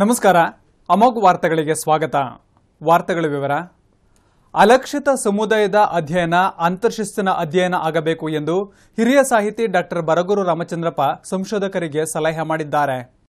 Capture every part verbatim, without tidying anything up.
ನಮಸ್ಕಾರ. ಅಮೋಘ್ ವಾರ್ತೆಗಳಿಗೆ ಸ್ವಾಗತ. ವಾರ್ತೆಗಳ ವಿವರ. ಅಲಕ್ಷಿತ ಸಮುದಾಯದ ಅಧ್ಯಯನ ಅಂತರ್ಶಿಸ್ತಿನ ಅಧ್ಯಯನ ಆಗಬೇಕು ಎಂದು ಹಿರಿಯ ಸಾಹಿತಿ ಡಾಕ್ಟರ್ ಬರಗೂರು ರಾಮಚಂದ್ರಪ್ಪ ಸಂಶೋಧಕರಿಗೆ ಸಲಹೆ ಮಾಡಿದ್ದಾರೆ.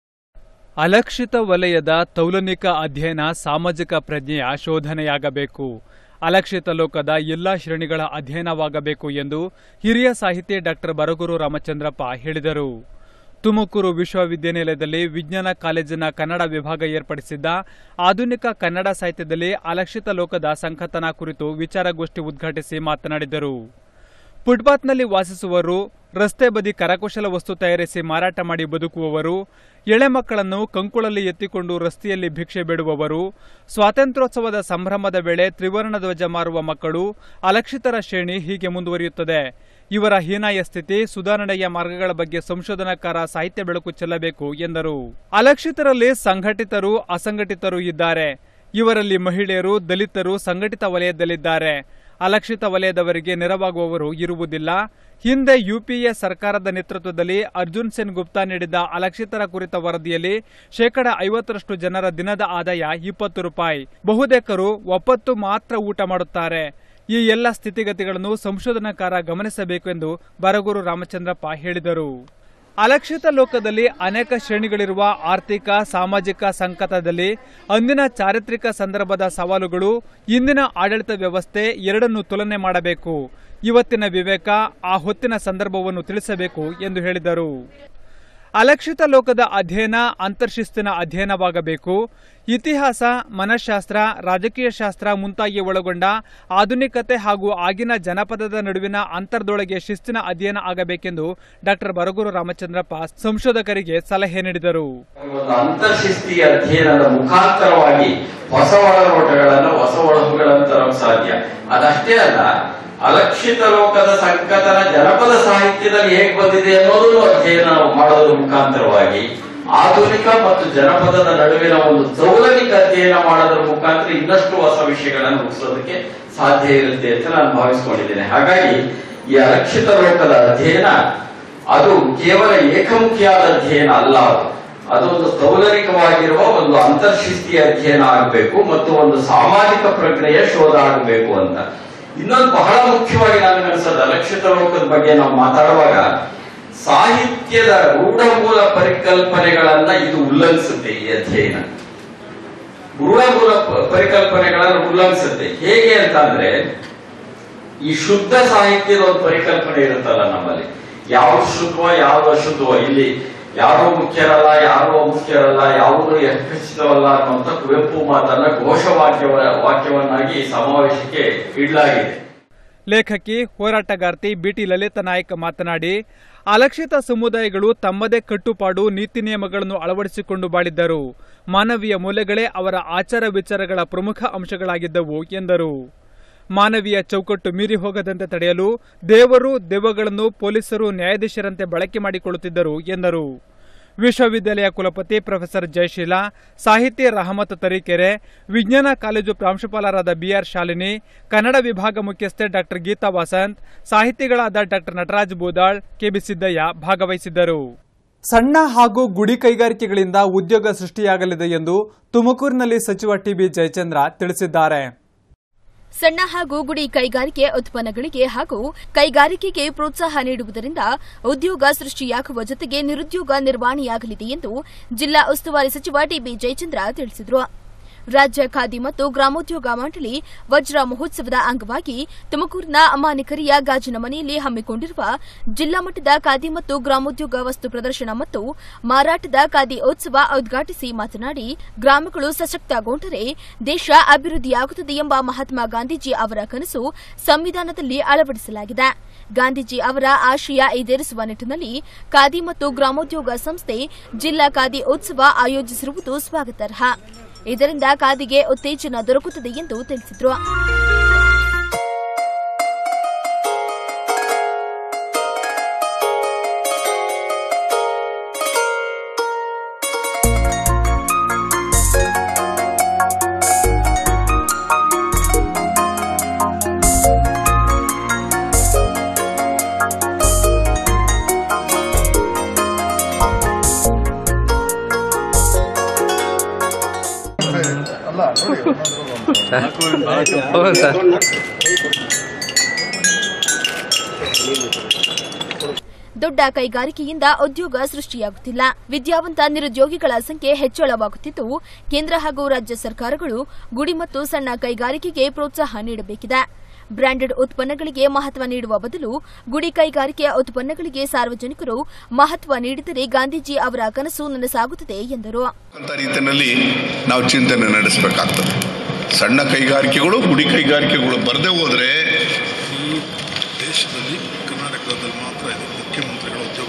ಅಲಕ್ಷಿತ ವಲಯದ ತೌಲನಿಕ ಅಧ್ಯಯನ ಸಾಮಾಜಿಕ ಪ್ರಜ್ಞೆಯ ಶೋಧನೆಯಾಗಬೇಕು. ಅಲಕ್ಷಿತ ಲೋಕದ ಎಲ್ಲಾ ಶ್ರೇಣಿಗಳ ಅಧ್ಯಯನವಾಗಬೇಕು ಎಂದು ಹಿರಿಯ ಸಾಹಿತಿ ಡಾಕ್ಟರ್ ಬರಗೂರು ರಾಮಚಂದ್ರಪ್ಪ ಹೇಳಿದರು. ತುಮಕೂರು ವಿಶ್ವವಿದ್ಯಾನಿಲಯದಲ್ಲಿ ವಿಜ್ಞಾನ ಕಾಲೇಜಿನ ಕನ್ನಡ ವಿಭಾಗ ಏರ್ಪಡಿಸಿದ್ದ ಆಧುನಿಕ ಕನ್ನಡ ಸಾಹಿತ್ಯದಲ್ಲಿ ಅಲಕ್ಷಿತ ಲೋಕದ ಸಂಕಥನ ಕುರಿತು ವಿಚಾರಗೋಷ್ಠಿ ಉದ್ಘಾಟಿಸಿ ಮಾತನಾಡಿದರು. ಫುಟ್ಪಾತ್ನಲ್ಲಿ ವಾಸಿಸುವವರು, ರಸ್ತೆ ಬದಿ ಕರಕುಶಲ ವಸ್ತು ತಯಾರಿಸಿ ಮಾರಾಟ ಮಾಡಿ ಬದುಕುವವರು, ಎಳೆ ಮಕ್ಕಳನ್ನು ಕಂಕುಳಲ್ಲಿ ಎತ್ತಿಕೊಂಡು ರಸ್ತೆಯಲ್ಲಿ ಭಿಕ್ಷೆ ಬೇಡುವವರು, ಸ್ವಾತಂತ್ರ್ಯೋತ್ಸವದ ಸಂಭ್ರಮದ ವೇಳೆ ತ್ರಿವರ್ಣ ಧ್ವಜ ಮಾರುವ ಮಕ್ಕಳು, ಅಲಕ್ಷಿತರ ಶ್ರೇಣಿ ಹೀಗೆ ಮುಂದುವರಿಯುತ್ತದೆ. ಇವರ ಹೀನಾಯ ಸ್ಥಿತಿ ಸುಧಾರಣೆಯ ಮಾರ್ಗಗಳ ಬಗ್ಗೆ ಸಂಶೋಧನಾಕಾರ ಸಾಹಿತ್ಯ ಬೆಳಕು ಚೆಲ್ಲಬೇಕು ಎಂದರು. ಅಲಕ್ಷಿತರಲ್ಲಿ ಸಂಘಟಿತರು, ಅಸಂಘಟಿತರು ಇದ್ದಾರೆ. ಇವರಲ್ಲಿ ಮಹಿಳೆಯರು, ದಲಿತರು ಸಂಘಟಿತ ವಲಯದಲ್ಲಿದ್ದಾರೆ. ಅಲಕ್ಷಿತ ವಲಯದವರಿಗೆ ನೆರವಾಗುವವರು ಇರುವುದಿಲ್ಲ. ಹಿಂದೆ ಯುಪಿಎ ಸರ್ಕಾರದ ನೇತೃತ್ವದಲ್ಲಿ ಅರ್ಜುನ್ ಸೇನ್ ಗುಪ್ತಾ ನೀಡಿದ್ದ ಅಲಕ್ಷಿತರ ಕುರಿತ ವರದಿಯಲ್ಲಿ ಶೇಕಡ ಐವತ್ತರಷ್ಟು ಜನರ ದಿನದ ಆದಾಯ ಇಪ್ಪತ್ತು ರೂಪಾಯಿ. ಬಹುತೇಕರು ಒಪ್ಪತ್ತು ಮಾತ್ರ ಊಟ ಮಾಡುತ್ತಾರೆ. ಈ ಎಲ್ಲ ಸ್ಥಿತಿಗತಿಗಳನ್ನು ಸಂಶೋಧನಾಕಾರ ಗಮನಿಸಬೇಕು ಎಂದು ಬರಗೂರು ರಾಮಚಂದ್ರಪ್ಪ ಹೇಳಿದರು. ಅಲಕ್ಷಿತ ಲೋಕದಲ್ಲಿ ಅನೇಕ ಶ್ರೇಣಿಗಳಿರುವ ಆರ್ಥಿಕ ಸಾಮಾಜಿಕ ಸಂಕಟದಲ್ಲಿ ಅಂದಿನ ಚಾರಿತ್ರಿಕ ಸಂದರ್ಭದ ಸವಾಲುಗಳು, ಇಂದಿನ ಆಡಳಿತ ವ್ಯವಸ್ಥೆ ಎರಡನ್ನೂ ತುಲನೆ ಮಾಡಬೇಕು. ಇವತ್ತಿನ ವಿವೇಕ ಆ ಹೊತ್ತಿನ ಸಂದರ್ಭವನ್ನು ತಿಳಿಸಬೇಕು ಎಂದು ಹೇಳಿದರು. ಅಲಕ್ಷಿತ ಲೋಕದ ಅಧ್ಯಯನ ಅಂತರ್ಶಿಸ್ತಿನ ಅಧ್ಯಯನವಾಗಬೇಕು. ಇತಿಹಾಸ, ಮನಃಶಾಸ್ತ್ರ, ರಾಜಕೀಯ ಶಾಸ್ತ್ರ ಮುಂತಾಗಿ ಒಳಗೊಂಡ ಆಧುನಿಕತೆ ಹಾಗೂ ಆಗಿನ ಜನಪದದ ನಡುವಿನ ಅಂತರ್ದೊಳಗೆ ಶಿಸ್ತಿನ ಅಧ್ಯಯನ ಆಗಬೇಕೆಂದು ಡಾಕ್ಟರ್ ಬರಗೂರು ರಾಮಚಂದ್ರಪ್ಪ ಸಂಶೋಧಕರಿಗೆ ಸಲಹೆ ನೀಡಿದರು. ಅಂತರ್ಶಿಸ್ತಿ ಅಧ್ಯಯನದ ಮುಖಾಂತರವಾಗಿ ಹೊಸ ಒಳನೋಟಗಳನ್ನು, ಹೊಸ ಒಳಹುಗಳನ್ನು ತರಲು ಸಾಧ್ಯ. ಅದಷ್ಟೇ ಅಲ್ಲ, ಅಲಕ್ಷಿತ ಲೋಕದ ಸಂಕಥನ ಜನಪದ ಸಾಹಿತ್ಯದಲ್ಲಿ ಹೇಗೆ ಬಂದಿದೆ ಅನ್ನೋದನ್ನು ಅಧ್ಯಯನ ಮಾಡೋದ್ರ ಮುಖಾಂತರವಾಗಿ ಆಧುನಿಕ ಮತ್ತು ಜನಪದದ ನಡುವಿನ ಒಂದು ತೌಲನಿಕ ಅಧ್ಯಯನ ಮಾಡೋದ್ರ ಮುಖಾಂತರ ಇನ್ನಷ್ಟು ಹೊಸ ವಿಷಯಗಳನ್ನು ರೂಪಿಸೋದಕ್ಕೆ ಸಾಧ್ಯ ಇರುತ್ತೆ ಅಂತ ನಾನು ಭಾವಿಸಿಕೊಂಡಿದ್ದೇನೆ. ಹಾಗಾಗಿ ಈ ಅಲಕ್ಷಿತ ಲೋಕದ ಅಧ್ಯಯನ ಅದು ಕೇವಲ ಏಕಮುಖಿಯಾದ ಅಧ್ಯಯನ ಅಲ್ಲ, ಅದು ಅದೊಂದು ತೌಲನಿಕವಾಗಿರುವ ಒಂದು ಅಂತರ್ಶಿಸ್ತಿಯ ಅಧ್ಯಯನ ಆಗಬೇಕು ಮತ್ತು ಒಂದು ಸಾಮಾಜಿಕ ಪ್ರಕ್ರಿಯೆಯ ಶೋಧ ಆಗಬೇಕು ಅಂತ. ಇನ್ನೊಂದು ಬಹಳ ಮುಖ್ಯವಾಗಿ ನನಗನ್ಸೋದು, ಅಲಕ್ಷಿತ ಲೋಕದ ಬಗ್ಗೆ ನಾವು ಮಾತಾಡುವಾಗ ಸಾಹಿತ್ಯದ ರೂಢಮೂಲ ಪರಿಕಲ್ಪನೆಗಳನ್ನ ಇದು ಉಲ್ಲಂಘಿಸುತ್ತೆ. ಈ ಅಧ್ಯಯನ ರೂಢಮೂಲ ಪರಿಕಲ್ಪನೆಗಳನ್ನು ಉಲ್ಲಂಘಿಸುತ್ತೆ. ಹೇಗೆ ಅಂತಂದ್ರೆ, ಈ ಶುದ್ಧ ಸಾಹಿತ್ಯದ ಒಂದು ಪರಿಕಲ್ಪನೆ ಇರುತ್ತಲ್ಲ ನಮ್ಮಲ್ಲಿ, ಯಾವ್ದು ಶುದ್ಧವೋ ಯಾವ್ದು ಅಶುದ್ಧವೋ, ಇಲ್ಲಿ ಯಾರೋ ಮುಖ್ಯರಲ್ಲ, ಯಾರೋ ಮುಖ್ಯರಲ್ಲ, ಯಾವುದು ಖಚಿತವಲ್ಲ ಅನ್ನುವಂಥ ಕುವೆಂಪು ಮಾತನ್ನ ಘೋಷವಾಕ್ಯ ವಾಕ್ಯವನ್ನಾಗಿ ಸಮಾವೇಶಕ್ಕೆ ಇಡಲಾಗಿದೆ. ಲೇಖಕಿ, ಹೋರಾಟಗಾರ್ತಿ ಬಿಟಿ ಲಲಿತಾ ನಾಯಕ್ ಮಾತನಾಡಿ, ಅಲಕ್ಷಿತ ಸಮುದಾಯಗಳು ತಮ್ಮದೇ ಕಟ್ಟುಪಾಡು, ನೀತಿ ನಿಯಮಗಳನ್ನು ಅಳವಡಿಸಿಕೊಂಡು ಬಾಳಿದ್ದರು. ಮಾನವೀಯ ಮೌಲ್ಯಗಳೇ ಅವರ ಆಚಾರ ವಿಚಾರಗಳ ಪ್ರಮುಖ ಅಂಶಗಳಾಗಿದ್ದವು ಎಂದರು. ಮಾನವೀಯ ಚೌಕಟ್ಟು ಮೀರಿ ಹೋಗದಂತೆ ತಡೆಯಲು ದೇವರು, ದೆವ್ವಗಳನ್ನು ಪೊಲೀಸರು ನ್ಯಾಯಾಧೀಶರಂತೆ ಬಳಕೆ ಮಾಡಿಕೊಳ್ಳುತ್ತಿದ್ದರು ಎಂದರು. ವಿಶ್ವವಿದ್ಯಾಲಯ ಕುಲಪತಿ ಪ್ರೊಫೆಸರ್ ಜಯಶೀಲ, ಸಾಹಿತಿ ರಹಮತ್ ತರೀಕೆರೆ, ವಿಜ್ಞಾನ ಕಾಲೇಜು ಪ್ರಾಂಶುಪಾಲರಾದ ಬಿಆರ್ ಶಾಲಿನಿ, ಕನ್ನಡ ವಿಭಾಗ ಮುಖ್ಯಸ್ಥೆ ಡಾಕ್ಟರ್ ಗೀತಾ ವಸಂತ್, ಸಾಹಿತಿಗಳಾದ ಡಾಕ್ಟರ್ ನಟರಾಜ್ ಬೂದಾಳ್, ಕೆಬಿ ಸಿದ್ದಯ್ಯ ಭಾಗವಹಿಸಿದ್ದರು. ಸಣ್ಣ ಹಾಗೂ ಗುಡಿ ಕೈಗಾರಿಕೆಗಳಿಂದ ಉದ್ಯೋಗ ಸೃಷ್ಟಿಯಾಗಲಿದೆ ಎಂದು ತುಮಕೂರಿನಲ್ಲಿ ಸಚಿವ ಟಿಬಿ ಜಯಚಂದ್ರ ತಿಳಿಸಿದ್ದಾರೆ. ಸಣ್ಣ ಹಾಗೂ ಗುಡಿ ಕೈಗಾರಿಕೆ ಉತ್ಪನ್ನಗಳಿಗೆ ಹಾಗೂ ಕೈಗಾರಿಕೆಗೆ ಪ್ರೋತ್ಸಾಹ ನೀಡುವುದರಿಂದ ಉದ್ಯೋಗ ಸೃಷ್ಟಿಯಾಗುವ ಜೊತೆಗೆ ನಿರುದ್ಯೋಗ ನಿರ್ವಹಣೆಯಾಗಲಿದೆ ಎಂದು ಜಿಲ್ಲಾ ಉಸ್ತುವಾರಿ ಸಚಿವ ಟಿಬಿ ಜಯಚಂದ್ರ ತಿಳಿಸಿದರು. ರಾಜ್ಯ ಖಾದಿ ಮತ್ತು ಗ್ರಾಮೋದ್ಯೋಗ ಮಂಡಳಿ ವಜ್ರ ಮಹೋತ್ಸವದ ಅಂಗವಾಗಿ ತುಮಕೂರಿನ ಅಮಾನಿಕರಿಯ ಗಾಜಿನ ಮನೆಯಲ್ಲಿ ಹಮ್ಮಿಕೊಂಡಿರುವ ಜಿಲ್ಲಾ ಮಟ್ಟದ ಖಾದಿ ಮತ್ತು ಗ್ರಾಮೋದ್ಯೋಗ ವಸ್ತು ಪ್ರದರ್ಶನ ಮತ್ತು ಮಾರಾಟದ ಖಾದಿ ಉತ್ಸವ ಉದ್ಘಾಟಿಸಿ ಮಾತನಾಡಿ, ಗ್ರಾಮಗಳು ಸಶಕ್ತಗೊಂಡರೆ ದೇಶ ಅಭಿವೃದ್ಧಿಯಾಗುತ್ತದೆ ಎಂಬ ಮಹಾತ್ಮ ಗಾಂಧೀಜಿ ಅವರ ಕನಸು ಸಂವಿಧಾನದಲ್ಲಿ ಅಳವಡಿಸಲಾಗಿದೆ. ಗಾಂಧೀಜಿ ಅವರ ಆಶಯ ಈಡೇರಿಸುವ ನಿಟ್ಟಿನಲ್ಲಿ ಖಾದಿ ಮತ್ತು ಗ್ರಾಮೋದ್ಯೋಗ ಸಂಸ್ಥೆ ಜಿಲ್ಲಾ ಖಾದಿ ಉತ್ಸವ ಆಯೋಜಿಸಿರುವುದು ಸ್ವಾಗತಾರ್ಹ. ಇದರಿಂದ ಖಾದಿಗೆ ಉತ್ತೇಜನ ದೊರಕುತ್ತದೆ ಎಂದು ತಿಳಿಸಿದರು. ಸರ್ ಹೌದು ಸರ್. ದೊಡ್ಡ ಕೈಗಾರಿಕೆಯಿಂದ ಉದ್ಯೋಗ ಸೃಷ್ಟಿಯಾಗುತ್ತಿಲ್ಲ. ವಿದ್ಯಾವಂತ ನಿರುದ್ಯೋಗಿಗಳ ಸಂಖ್ಯೆ ಹೆಚ್ಚಳವಾಗುತ್ತಿದ್ದು, ಕೇಂದ್ರ ಹಾಗೂ ರಾಜ್ಯ ಸರ್ಕಾರಗಳು ಗುಡಿ ಮತ್ತು ಸಣ್ಣ ಕೈಗಾರಿಕೆಗೆ ಪ್ರೋತ್ಸಾಹ ನೀಡಬೇಕಿದೆ. ಬ್ರಾಂಡೆಡ್ ಉತ್ಪನ್ನಗಳಿಗೆ ಮಹತ್ವ ನೀಡುವ ಬದಲು ಗುಡಿ ಕೈಗಾರಿಕೆಯ ಉತ್ಪನ್ನಗಳಿಗೆ ಸಾರ್ವಜನಿಕರು ಮಹತ್ವ ನೀಡಿದರೆ ಗಾಂಧೀಜಿ ಅವರ ಕನಸು ನನಸಾಗುತ್ತದೆ ಎಂದರು. ರೀತಿಯಲ್ಲಿ ನಾವು ಚಿಂತನೆ ನಡೆಸಬೇಕಾಗ್ತದೆ. ಸಣ್ಣ ಕೈಗಾರಿಕೆಗಳು ಗುಡಿ ಕೈಗಾರಿಕೆಗಳು ಬರದೇ ಹೋದ್ರೆ ಈ ದೇಶದಲ್ಲಿ ಕರ್ನಾಟಕದಲ್ಲಿ ಮಾತ್ರ ಇದೆ ಮುಖ್ಯಮಂತ್ರಿಗಳ ಉದ್ಯೋಗ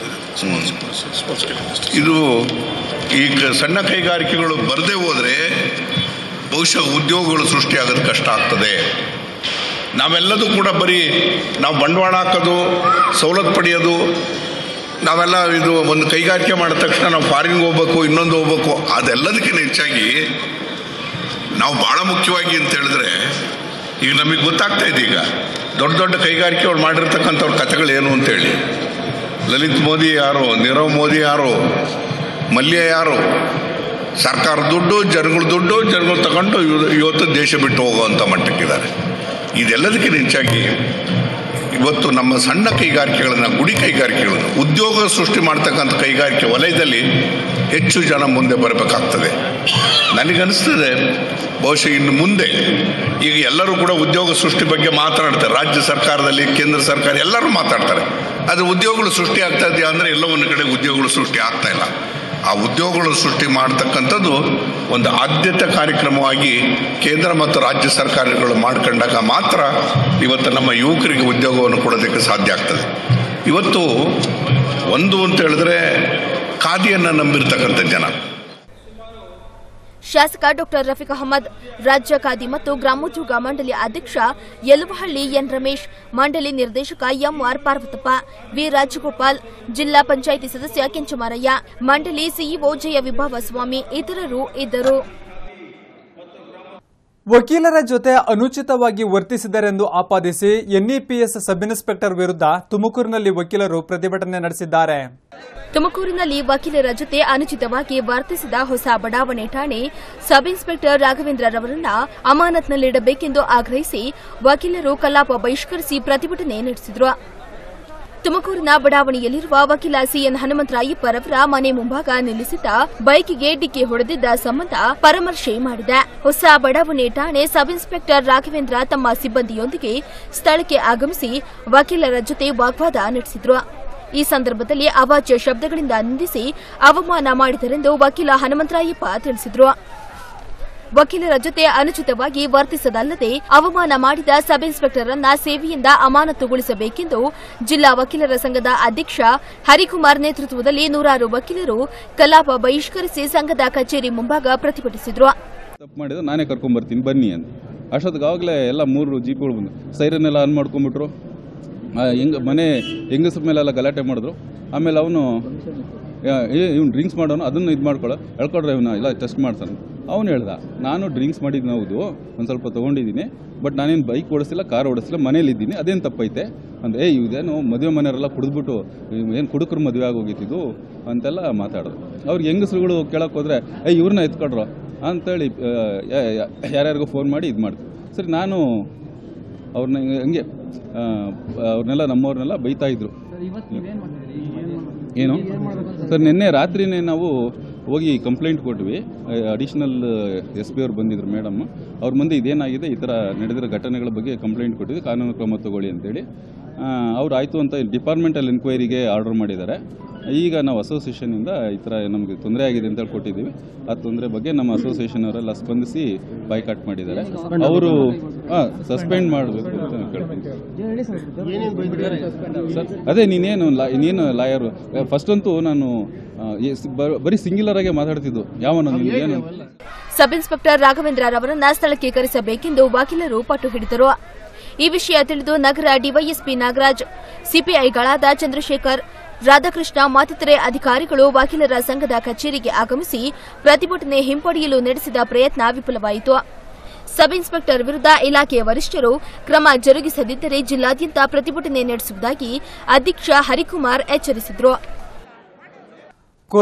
ಇದು ಈ ಸಣ್ಣ ಕೈಗಾರಿಕೆಗಳು ಬರದೇ ಹೋದ್ರೆ ಬಹುಶಃ ಉದ್ಯೋಗಗಳು ಸೃಷ್ಟಿಯಾಗೋದು ಕಷ್ಟ ಆಗ್ತದೆ. ನಾವೆಲ್ಲದೂ ಕೂಡ ಬರೀ ನಾವು ಬಂಡವಾಳ ಹಾಕೋದು, ಸವಲತ್ತು ಪಡೆಯೋದು, ನಾವೆಲ್ಲ ಇದು ಒಂದು ಕೈಗಾರಿಕೆ ಮಾಡಿದ ತಕ್ಷಣ ನಾವು ಫಾರಿನ್ಗೆ ಹೋಗ್ಬೇಕು, ಇನ್ನೊಂದು ಹೋಗ್ಬೇಕು, ಅದೆಲ್ಲದಕ್ಕಿಂತ ಹೆಚ್ಚಾಗಿ ನಾವು ಭಾಳ ಮುಖ್ಯವಾಗಿ ಅಂತ ಹೇಳಿದ್ರೆ ಈಗ ನಮಗೆ ಗೊತ್ತಾಗ್ತಾ ಇದೆ. ಈಗ ದೊಡ್ಡ ದೊಡ್ಡ ಕೈಗಾರಿಕೆ ಅವ್ರು ಮಾಡಿರ್ತಕ್ಕಂಥವ್ರ ಕಥೆಗಳು ಏನು ಅಂತೇಳಿ. ಲಲಿತ್ ಮೋದಿ ಯಾರು, ನೀರವ್ ಮೋದಿ ಯಾರು, ಮಲ್ಯ ಯಾರು, ಸರ್ಕಾರ ದುಡ್ಡು, ಜನಗಳ ದುಡ್ಡು, ಜನಗಳು ತಗೊಂಡು ಇವತ್ತು ದೇಶ ಬಿಟ್ಟು ಹೋಗುವಂಥ ಮಟ್ಟಕ್ಕಿದ್ದಾರೆ. ಇದೆಲ್ಲದಕ್ಕಿಂತ ಹೆಚ್ಚಾಗಿ ಇವತ್ತು ನಮ್ಮ ಸಣ್ಣ ಕೈಗಾರಿಕೆಗಳನ್ನು, ಗುಡಿ ಕೈಗಾರಿಕೆಗಳನ್ನು, ಉದ್ಯೋಗ ಸೃಷ್ಟಿ ಮಾಡ್ತಕ್ಕಂಥ ಕೈಗಾರಿಕೆ ವಲಯದಲ್ಲಿ ಹೆಚ್ಚು ಜನ ಮುಂದೆ ಬರಬೇಕಾಗ್ತದೆ. ನನಗನ್ನಿಸ್ತದೆ ಬಹುಶಃ ಇನ್ನು ಮುಂದೆ ಈಗ ಎಲ್ಲರೂ ಕೂಡ ಉದ್ಯೋಗ ಸೃಷ್ಟಿ ಬಗ್ಗೆ ಮಾತನಾಡ್ತಾರೆ. ರಾಜ್ಯ ಸರ್ಕಾರದಲ್ಲಿ, ಕೇಂದ್ರ ಸರ್ಕಾರ ಎಲ್ಲರೂ ಮಾತಾಡ್ತಾರೆ. ಆದರೆ ಉದ್ಯೋಗಗಳು ಸೃಷ್ಟಿ ಆಗ್ತಾ ಇದೆಯಾ ಅಂದರೆ ಎಲ್ಲೋ ಒಂದು ಕಡೆ ಉದ್ಯೋಗಗಳು ಸೃಷ್ಟಿ ಆಗ್ತಾ ಇಲ್ಲ. ಆ ಉದ್ಯೋಗಗಳು ಸೃಷ್ಟಿ ಮಾಡ್ತಕ್ಕಂಥದ್ದು ಒಂದು ಆದ್ಯತೆ ಕಾರ್ಯಕ್ರಮವಾಗಿ ಕೇಂದ್ರ ಮತ್ತು ರಾಜ್ಯ ಸರ್ಕಾರಗಳು ಮಾಡ್ಕೊಂಡಾಗ ಮಾತ್ರ ಇವತ್ತು ನಮ್ಮ ಯುವಕರಿಗೆ ಉದ್ಯೋಗವನ್ನು ಕೊಡೋದಕ್ಕೆ ಸಾಧ್ಯ ಆಗ್ತದೆ. ಇವತ್ತು ಒಂದು ಅಂತ ಹೇಳಿದ್ರೆ ಖಾದಿಯನ್ನು ನಂಬಿರ್ತಕ್ಕಂಥ ಜನ. ಶಾಸಕ ಡಾಕ್ಟರ್ ರಫೀಕ್ ಅಹಮದ್, ರಾಜ್ಯ ಖಾದಿ ಮತ್ತು ಗ್ರಾಮೋದ್ಯೋಗ ಮಂಡಳಿ ಅಧ್ಯಕ್ಷ ಯಲುವಹಳ್ಳಿ ಎನ್ ರಮೇಶ್, ಮಂಡಳಿ ನಿರ್ದೇಶಕ ಎಂಆರ್ ಪಾರ್ವತಪ್ಪ, ವಿ ರಾಜಗೋಪಾಲ್, ಜಿಲ್ಲಾ ಪಂಚಾಯಿತಿ ಸದಸ್ಯ ಕೆಂಚಮಾರಯ್ಯ, ಮಂಡಳಿ ಸಿಇಒ ಜಯ ವಿಭಾವ ಸ್ವಾಮಿ ಇತರರು ಇದ್ದರು. ವಕೀಲರ ಜೊತೆ ಅನುಚಿತವಾಗಿ ವರ್ತಿಸಿದರೆಂದು ಆಪಾದಿಸಿ ಎನ್ಇಪಿಎಸ್ ಸಬ್ ಇನ್ಸ್ಪೆಕ್ಟರ್ ವಿರುದ್ಧ ತುಮಕೂರಿನಲ್ಲಿ ವಕೀಲರು ಪ್ರತಿಭಟನೆ ನಡೆಸಿದ್ದಾರೆ. ತುಮಕೂರಿನಲ್ಲಿ ವಕೀಲರ ಜೊತೆ ಅನುಚಿತವಾಗಿ ವರ್ತಿಸಿದ ಹೊಸ ಬಡಾವಣೆ ಠಾಣೆ ಸಬ್ ಇನ್ಸ್ಪೆಕ್ಟರ್ ರಾಘವೇಂದ್ರರವರನ್ನ ಅಮಾನತ್ನಲ್ಲಿಡಬೇಕೆಂದು ಆಗ್ರಹಿಸಿ ವಕೀಲರು ಕಲಾಪ ಬಹಿಷ್ಕರಿಸಿ ಪ್ರತಿಭಟನೆ ನಡೆಸಿದರು. ತುಮಕೂರಿನ ಬಡಾವಣೆಯಲ್ಲಿರುವ ವಕೀಲ ಸಿಎನ್ ಹನುಮಂತರಾಯಪ್ಪರವರ ಮನೆ ಮುಂಭಾಗ ನಿಲ್ಲಿಸಿದ್ದ ಬೈಕ್ಗೆ ಡಿಕ್ಕಿ ಹೊಡೆದಿದ್ದ ಸಂಬಂಧ ಪರಾಮರ್ಶೆ ಮಾಡಿದೆ. ಹೊಸ ಬಡಾವಣೆ ಠಾಣೆ ಸಬ್ ಇನ್ಸ್ಪೆಕ್ಟರ್ ರಾಘವೇಂದ್ರ ತಮ್ಮ ಸಿಬ್ಬಂದಿಯೊಂದಿಗೆ ಸ್ಥಳಕ್ಕೆ ಆಗಮಿಸಿ ವಕೀಲರ ಜೊತೆ ವಾಗ್ವಾದ ನಡೆಸಿದ್ರು. ಈ ಸಂದರ್ಭದಲ್ಲಿ ಅವಾಚ್ಯ ಶಬ್ದಗಳಿಂದ ನಿಂದಿಸಿ ಅವಮಾನ ಮಾಡಿದರೆಂದು ವಕೀಲ ಹನುಮಂತರಾಯಪ್ಪ ತಿಳಿಸಿದರು. ವಕೀಲರ ಜೊತೆ ಅನುಚಿತವಾಗಿ ವರ್ತಿಸದಲ್ಲದೆ ಅವಮಾನ ಮಾಡಿದ ಸಬ್ ಇನ್ಸ್ಪೆಕ್ಟರ್ ಅನ್ನ ಸೇವೆಯಿಂದ ಅಮಾನತುಗೊಳಿಸಬೇಕೆಂದು ಜಿಲ್ಲಾ ವಕೀಲರ ಸಂಘದ ಅಧ್ಯಕ್ಷ ಹರಿಕುಮಾರ್ ನೇತೃತ್ವದಲ್ಲಿ ನೂರಾರು ವಕೀಲರು ಕಲಾಪ ಬಹಿಷ್ಕರಿಸಿ ಸಂಘದ ಕಚೇರಿ ಮುಂಭಾಗ ಪ್ರತಿಭಟಿಸಿದರು. ತಪ್ಪು ಮಾಡಿದ್ರೆ ನಾನೇ ಕರ್ಕೊಂಡ್ ಬರ್ತೀನಿ ಬನ್ನಿ ಅಂತ. ಅಷ್ಟೊತ್ತಿಗೆ ಆವಾಗಲೇ ಎಲ್ಲ ಮೂರು ಜೀಪ್ಗಳು ಬಂದು ಸೈರನ್ ಎಲ್ಲ ಆನ್ ಮಾಡ್ಕೊಂಡ್ಬಿಟ್ರು. ಹೆಂಗ ಮನೆ ಹೆಂಗಸ್ರ ಮೇಲೆಲ್ಲ ಗಲಾಟೆ ಮಾಡಿದ್ರು. ಆಮೇಲೆ ಅವನು ಇವ್ನು ಡ್ರಿಂಕ್ಸ್ ಮಾಡೋನು, ಅದನ್ನು ಇದು ಮಾಡ್ಕೊಳ್ಳೋ ಹೇಳ್ಕೊಡ್ರೆ ಇವನ್ನ ಎಲ್ಲ ಟೆಸ್ಟ್ ಮಾಡ್ತಾನೆ. ಅವನು ಹೇಳ್ದ, ನಾನು ಡ್ರಿಂಕ್ಸ್ ಮಾಡಿದ್ದು ಹೌದು, ಒಂದು ಸ್ವಲ್ಪ ತೊಗೊಂಡಿದ್ದೀನಿ, ಬಟ್ ನಾನೇನು ಬೈಕ್ ಓಡಿಸಿಲ್ಲ, ಕಾರ್ ಓಡಿಸಿಲ್ಲ, ಮನೇಲಿದ್ದೀನಿ, ಅದೇನು ತಪ್ಪೈತೆ ಅಂದರೆ ಏ ಇದೇನು ಮದುವೆ ಮನೆಯವರೆಲ್ಲ ಕುಡಿದ್ಬಿಟ್ಟು ಏನು ಕುಡುಕರು ಮದುವೆ ಆಗೋಗಿತ್ತಿದ್ದು ಅಂತೆಲ್ಲ ಮಾತಾಡೋದು. ಅವ್ರಿಗೆ ಹೆಂಗಸ್ರುಗಳು ಕೇಳೋಕೆ ಹೋದರೆ ಏ ಇವ್ರನ್ನ ಎತ್ಕೊಡ್ರು ಅಂತೇಳಿ ಯಾರ್ಯಾರಿಗೂ ಫೋನ್ ಮಾಡಿ ಇದು ಮಾಡ್ತೀವಿ. ಸರಿ, ನಾನು ಅವ್ರನ್ನ ಹಂಗೆ ಅವ್ರನ್ನೆಲ್ಲ ನಮ್ಮವ್ರನ್ನೆಲ್ಲ ಬೈತಾ ಇದ್ರು. ಏನು ಸರ್, ನಿನ್ನೆ ರಾತ್ರಿನೇ ನಾವು ಹೋಗಿ ಕಂಪ್ಲೇಂಟ್ ಕೊಟ್ವಿ. ಅಡಿಷನಲ್ ಎಸ್ ಪಿ ಅವ್ರು ಬಂದಿದ್ರು ಮೇಡಮ್, ಅವ್ರ ಮುಂದೆ ಇದೇನಾಗಿದೆ, ಈ ಥರ ನಡೆದಿರೋ ಘಟನೆಗಳ ಬಗ್ಗೆ ಕಂಪ್ಲೇಂಟ್ ಕೊಟ್ಟಿದ್ವಿ, ಕಾನೂನು ಕ್ರಮ ತಗೊಳ್ಳಿ ಅಂತೇಳಿ. ಅವ್ರು ಆಯಿತು ಅಂತ ಡಿಪಾರ್ಟ್ಮೆಂಟಲ್ ಎನ್ಕ್ವೈರಿಗೆ ಆರ್ಡರ್ ಮಾಡಿದ್ದಾರೆ. ಈಗ ನಾವು ಅಸೋಸಿಯೇಷನಿಂದ ಈ ಥರ ನಮಗೆ ತೊಂದರೆ ಆಗಿದೆ ಅಂತ ಹೇಳಿ ಕೊಟ್ಟಿದ್ದೀವಿ. ಆ ತೊಂದರೆ ಬಗ್ಗೆ ನಮ್ಮ ಅಸೋಸಿಯೇಷನ್ ಅವರೆಲ್ಲ ಸ್ಪಂದಿಸಿ ಬಾಯ್ಕಾಟ್ ಮಾಡಿದ್ದಾರೆ. ಅವರು ಸಸ್ಪೆಂಡ್ ಮಾಡಬೇಕು ಅಂತ ಕೇಳ್ತೀನಿ ಸರ್. ಅದೇ ನೀನೇನು ನೀನು ಲಾಯರು, ಫಸ್ಟ್ ಅಂತೂ ನಾನು ಬರೀ ಸಿಂಗ್ಯುಲರ್ ಆಗಿ ಮಾತಾಡ್ತಿದ್ದು ಯಾವನು ಏನು. ಸಬ್ ಇನ್ಸ್ಪೆಕ್ಟರ್ ರಾಘವೇಂದ್ರರವರನ್ನ ಸ್ಥಳಕ್ಕೆ ಕರೆಸಬೇಕೆಂದು ವಕೀಲರು ಪಟ್ಟು ಹಿಡಿದರು. ಈ ವಿಷಯ ತಿಳಿದು ನಗರ ಡಿವೈಎಸ್ಪಿ ನಾಗರಾಜ್, ಸಿಪಿಐಗಳಾದ ಚಂದ್ರಶೇಖರ್, ರಾಧಾಕೃಷ್ಣ ಮತ್ತಿತರೆ ಅಧಿಕಾರಿಗಳು ವಕೀಲರ ಸಂಘದ ಕಚೇರಿಗೆ ಆಗಮಿಸಿ ಪ್ರತಿಭಟನೆ ಹಿಂಪಡೆಯಲು ನಡೆಸಿದ ಪ್ರಯತ್ನ ವಿಫಲವಾಯಿತು. ಸಬ್ ಇನ್ಸ್ಪೆಕ್ಟರ್ ವಿರುದ್ಧ ಇಲಾಖೆಯ ವರಿಷ್ಠರು ಕ್ರಮ ಜರುಗಿಸದಿದ್ದರೆ ಜಿಲ್ಲಾದ್ಯಂತ ಪ್ರತಿಭಟನೆ ನಡೆಸುವುದಾಗಿ ಅಧ್ಯಕ್ಷ ಹರಿಕುಮಾರ್ ಎಚ್ಚರಿಸಿದರು.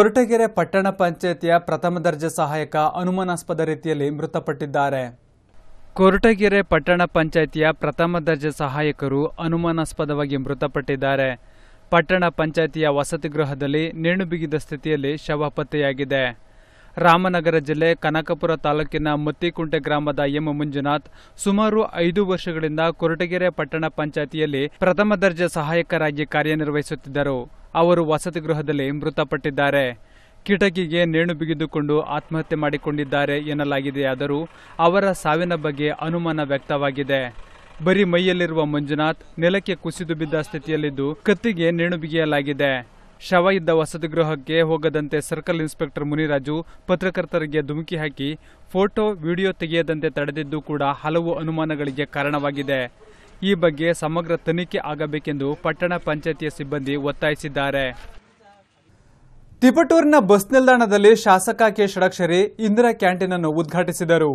ಕೊರಟಗೆರೆ ಪಟ್ಟಣ ಪಂಚಾಯತಿಯ ಪ್ರಥಮ ದರ್ಜೆ ಸಹಾಯಕ ಅನುಮಾನಾಸ್ಪದ ರೀತಿಯಲ್ಲಿ ಮೃತಪಟ್ಟಿದ್ದಾರೆ. ಕೊರಟಗೆರೆ ಪಟ್ಟಣ ಪಂಚಾಯಿತಿಯ ಪ್ರಥಮ ದರ್ಜೆ ಸಹಾಯಕರು ಅನುಮಾನಾಸ್ಪದವಾಗಿ ಮೃತಪಟ್ಟಿದ್ದಾರೆ. ಪಟ್ಟಣ ಪಂಚಾಯಿತಿಯ ವಸತಿ ಗೃಹದಲ್ಲಿ ನೇಣು ಬಿಗಿದ ಸ್ಥಿತಿಯಲ್ಲಿ ಶವ ಪತ್ತೆಯಾಗಿದೆ. ರಾಮನಗರ ಜಿಲ್ಲೆ ಕನಕಪುರ ತಾಲೂಕಿನ ಮತ್ತಿಕುಂಟೆ ಗ್ರಾಮದ ಎಂ ಮಂಜುನಾಥ್ ಸುಮಾರು ಐದು ವರ್ಷಗಳಿಂದ ಕೊರಟಗೆರೆ ಪಟ್ಟಣ ಪಂಚಾಯಿತಿಯಲ್ಲಿ ಪ್ರಥಮ ದರ್ಜೆ ಸಹಾಯಕರಾಗಿ ಕಾರ್ಯನಿರ್ವಹಿಸುತ್ತಿದ್ದರು. ಅವರು ವಸತಿ ಗೃಹದಲ್ಲಿ ಮೃತಪಟ್ಟಿದ್ದಾರೆ. ಕಿಟಕಿಗೆ ನೇಣು ಬಿಗಿದುಕೊಂಡು ಆತ್ಮಹತ್ಯೆ ಮಾಡಿಕೊಂಡಿದ್ದಾರೆ ಎನ್ನಲಾಗಿದೆಯಾದರೂ ಅವರ ಸಾವಿನ ಬಗ್ಗೆ ಅನುಮಾನ ವ್ಯಕ್ತವಾಗಿದೆ. ಬರೀ ಮೈಯಲ್ಲಿರುವ ಮಂಜುನಾಥ್ ನೆಲಕ್ಕೆ ಕುಸಿದು ಬಿದ್ದ ಸ್ಥಿತಿಯಲ್ಲಿದ್ದು ಕತ್ತಿಗೆ ನೇಣು ಬಿಗಿಯಲಾಗಿದೆ. ಶವ ಇದ್ದ ವಸತಿ ಗೃಹಕ್ಕೆ ಹೋಗದಂತೆ ಸರ್ಕಲ್ ಇನ್ಸ್ಪೆಕ್ಟರ್ ಮುನಿರಾಜು ಪತ್ರಕರ್ತರಿಗೆ ಧುಮುಕಿ ಹಾಕಿ ಫೋಟೋ, ವಿಡಿಯೋ ತೆಗೆಯದಂತೆ ತಡೆದಿದ್ದು ಕೂಡ ಹಲವು ಅನುಮಾನಗಳಿಗೆ ಕಾರಣವಾಗಿದೆ. ಈ ಬಗ್ಗೆ ಸಮಗ್ರ ತನಿಖೆ ಆಗಬೇಕೆಂದು ಪಟ್ಟಣ ಪಂಚಾಯಿತಿಯ ಸಿಬ್ಬಂದಿ ಒತ್ತಾಯಿಸಿದ್ದಾರೆ. ತಿಪಟೂರಿನ ಬಸ್ ನಿಲ್ದಾಣದಲ್ಲಿ ಶಾಸಕ ಕೆ ಷಡಕ್ಷರಿ ಇಂದಿರಾ ಕ್ಯಾಂಟೀನ್ ಅನ್ನು ಉದ್ಘಾಟಿಸಿದರು.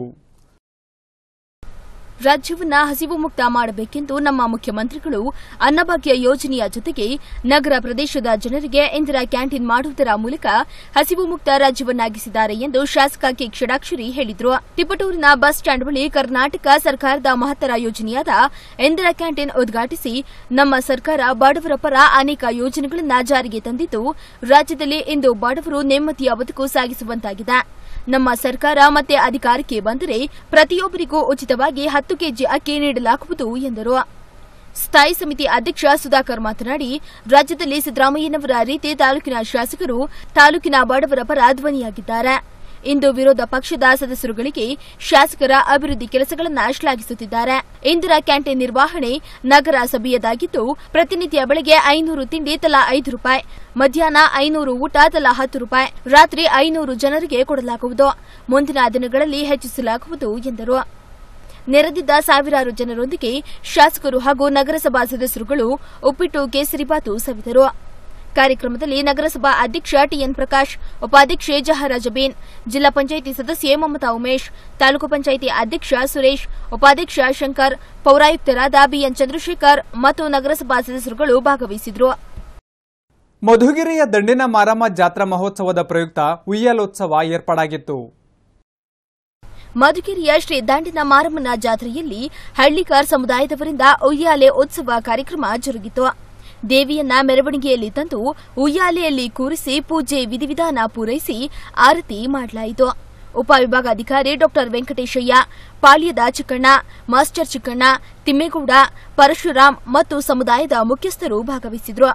ರಾಜ್ಯವನ್ನ ಹಸಿವು ಮುಕ್ತ ಮಾಡಬೇಕೆಂದು ನಮ್ಮ ಮುಖ್ಯಮಂತ್ರಿಗಳು ಅನ್ನಭಾಗ್ಯ ಯೋಜನೆಯ ಜೊತೆಗೆ ನಗರ ಪ್ರದೇಶದ ಜನರಿಗೆ ಇಂದಿರಾ ಕ್ಯಾಂಟೀನ್ ಮಾಡುವುದರ ಮೂಲಕ ಹಸಿವು ಮುಕ್ತ ರಾಜ್ಯವನ್ನಾಗಿಸಿದ್ದಾರೆ ಎಂದು ಶಾಸಕ ಕೆ ಷಡಾಕ್ಷರಿ ಹೇಳಿದರು. ತಿಪಟೂರಿನ ಬಸ್ ಸ್ಟ್ಯಾಂಡ್ ಬಳಿ ಕರ್ನಾಟಕ ಸರ್ಕಾರದ ಮಹತ್ತರ ಯೋಜನೆಯಾದ ಇಂದಿರಾ ಕ್ಯಾಂಟೀನ್ ಉದ್ಘಾಟಿಸಿ ನಮ್ಮ ಸರ್ಕಾರ ಬಡವರ ಪರ ಅನೇಕ ಯೋಜನೆಗಳನ್ನು ಜಾರಿಗೆ ತಂದಿದ್ದು ರಾಜ್ಯದಲ್ಲಿ ಇಂದು ಬಡವರು ನೆಮ್ಮದಿಯ ಬದುಕು ಸಾಗಿಸುವಂತಾಗಿದೆ. ನಮ್ಮ ಸರ್ಕಾರ ಮತ್ತೆ ಅಧಿಕಾರಕ್ಕೆ ಬಂದರೆ ಪ್ರತಿಯೊಬ್ಬರಿಗೂ ಉಚಿತವಾಗಿ ಹತ್ತು ಕೆಜಿ ಅಕ್ಕಿ ನೀಡಲಾಗುವುದು ಎಂದರು. ಸ್ಥಾಯಿ ಸಮಿತಿ ಅಧ್ಯಕ್ಷ ಸುಧಾಕರ್ ಮಾತನಾಡಿ, ರಾಜ್ಯದಲ್ಲಿ ಸಿದ್ದರಾಮಯ್ಯನವರ ರೀತಿ ತಾಲೂಕಿನ ಶಾಸಕರು ತಾಲೂಕಿನ ಬಡವರ ಪರ ಧ್ವನಿಯಾಗಿದ್ದಾರೆ. ಇಂದು ವಿರೋಧ ಪಕ್ಷದ ಸದಸ್ಯರುಗಳಿಗೆ ಶಾಸಕರ ಅಭಿವೃದ್ಧಿ ಕೆಲಸಗಳನ್ನು ಶ್ಲಾಘಿಸುತ್ತಿದ್ದಾರೆ. ಇಂದಿರಾ ಕ್ಯಾಂಟೀನ್ ನಿರ್ವಹಣೆ ನಗರಸಭೆಯದಾಗಿದ್ದು ಪ್ರತಿನಿತ್ಯ ಬೆಳಗ್ಗೆ ಐನೂರು ತಿಂಡಿ ತಲಾ ಐದು ರೂಪಾಯಿ, ಮಧ್ಯಾಹ್ನ ಐನೂರು ಊಟ ತಲಾ ಹತ್ತು ರೂಪಾಯಿ, ರಾತ್ರಿ ಐನೂರು ಜನರಿಗೆ ಕೊಡಲಾಗುವುದು. ಮುಂದಿನ ದಿನಗಳಲ್ಲಿ ಹೆಚ್ಚಿಸಲಾಗುವುದು ಎಂದರು. ನೆರೆದಿದ್ದ ಸಾವಿರಾರು ಜನರೊಂದಿಗೆ ಶಾಸಕರು ಹಾಗೂ ನಗರಸಭಾ ಸದಸ್ಯರುಗಳು ಉಪ್ಪಿಟ್ಟು, ಕೇಸರಿಬಾತು ಸವಿದರು. ಕಾರ್ಯಕ್ರಮದಲ್ಲಿ ನಗರಸಭಾ ಅಧ್ಯಕ್ಷ ಟಿಎನ್ ಪ್ರಕಾಶ್, ಉಪಾಧ್ಯಕ್ಷೆ ಜಹರಾ ಜಬೀನ್, ಜಿಲ್ಲಾ ಪಂಚಾಯಿತಿ ಸದಸ್ಯೆ ಮಮತಾ ಉಮೇಶ್, ತಾಲೂಕು ಪಂಚಾಯಿತಿ ಅಧ್ಯಕ್ಷ ಸುರೇಶ್, ಉಪಾಧ್ಯಕ್ಷ ಶಂಕರ್, ಪೌರಾಯುಕ್ತರಾದ ಬಿಎನ್ ಚಂದ್ರಶೇಖರ್ ಮತ್ತು ನಗರಸಭಾ ಸದಸ್ಯರುಗಳು ಭಾಗವಹಿಸಿದರು. ಮಧುಗಿರಿಯ ದಂಡಿನ ಮಾರಮ್ಮ ಜಾತ್ರಾ ಮಹೋತ್ಸವದ ಪ್ರಯುಕ್ತ ಉಯ್ಯಾಲೋತ್ಸವ ಏರ್ಪಾಡಾಗಿತ್ತು. ಮಧುಗಿರಿಯ ಶ್ರೀ ದಂಡಿನ ಮಾರಮ್ಮನ ಜಾತ್ರೆಯಲ್ಲಿ ಹಳ್ಳಿಕಾರ್ ಸಮುದಾಯದವರಿಂದ ಉಯ್ಯಾಲೆ ಉತ್ಸವ ಕಾರ್ಯಕ್ರಮ ಜರುಗಿತು. ದೇವಿಯನ್ನ ಮೆರವಣಿಗೆಯಲ್ಲಿ ತಂದು ಉಯ್ಯಾಲೆಯಲ್ಲಿ ಕೂರಿಸಿ ಪೂಜೆ ವಿಧಿವಿಧಾನ ಪೂರೈಸಿ ಆರತಿ ಮಾಡಲಾಯಿತು. ಉಪವಿಭಾಗಾಧಿಕಾರಿ ಡಾ ವೆಂಕಟೇಶಯ್ಯ, ಪಾಳ್ಯದ ಚಿಕ್ಕಣ್ಣ, ಮಾಸ್ಟರ್ ಚಿಕ್ಕಣ್ಣ, ತಿಮ್ಮೇಗೌಡ, ಪರಶುರಾಮ್ ಮತ್ತು ಸಮುದಾಯದ ಮುಖ್ಯಸ್ಥರು ಭಾಗವಹಿಸಿದರು.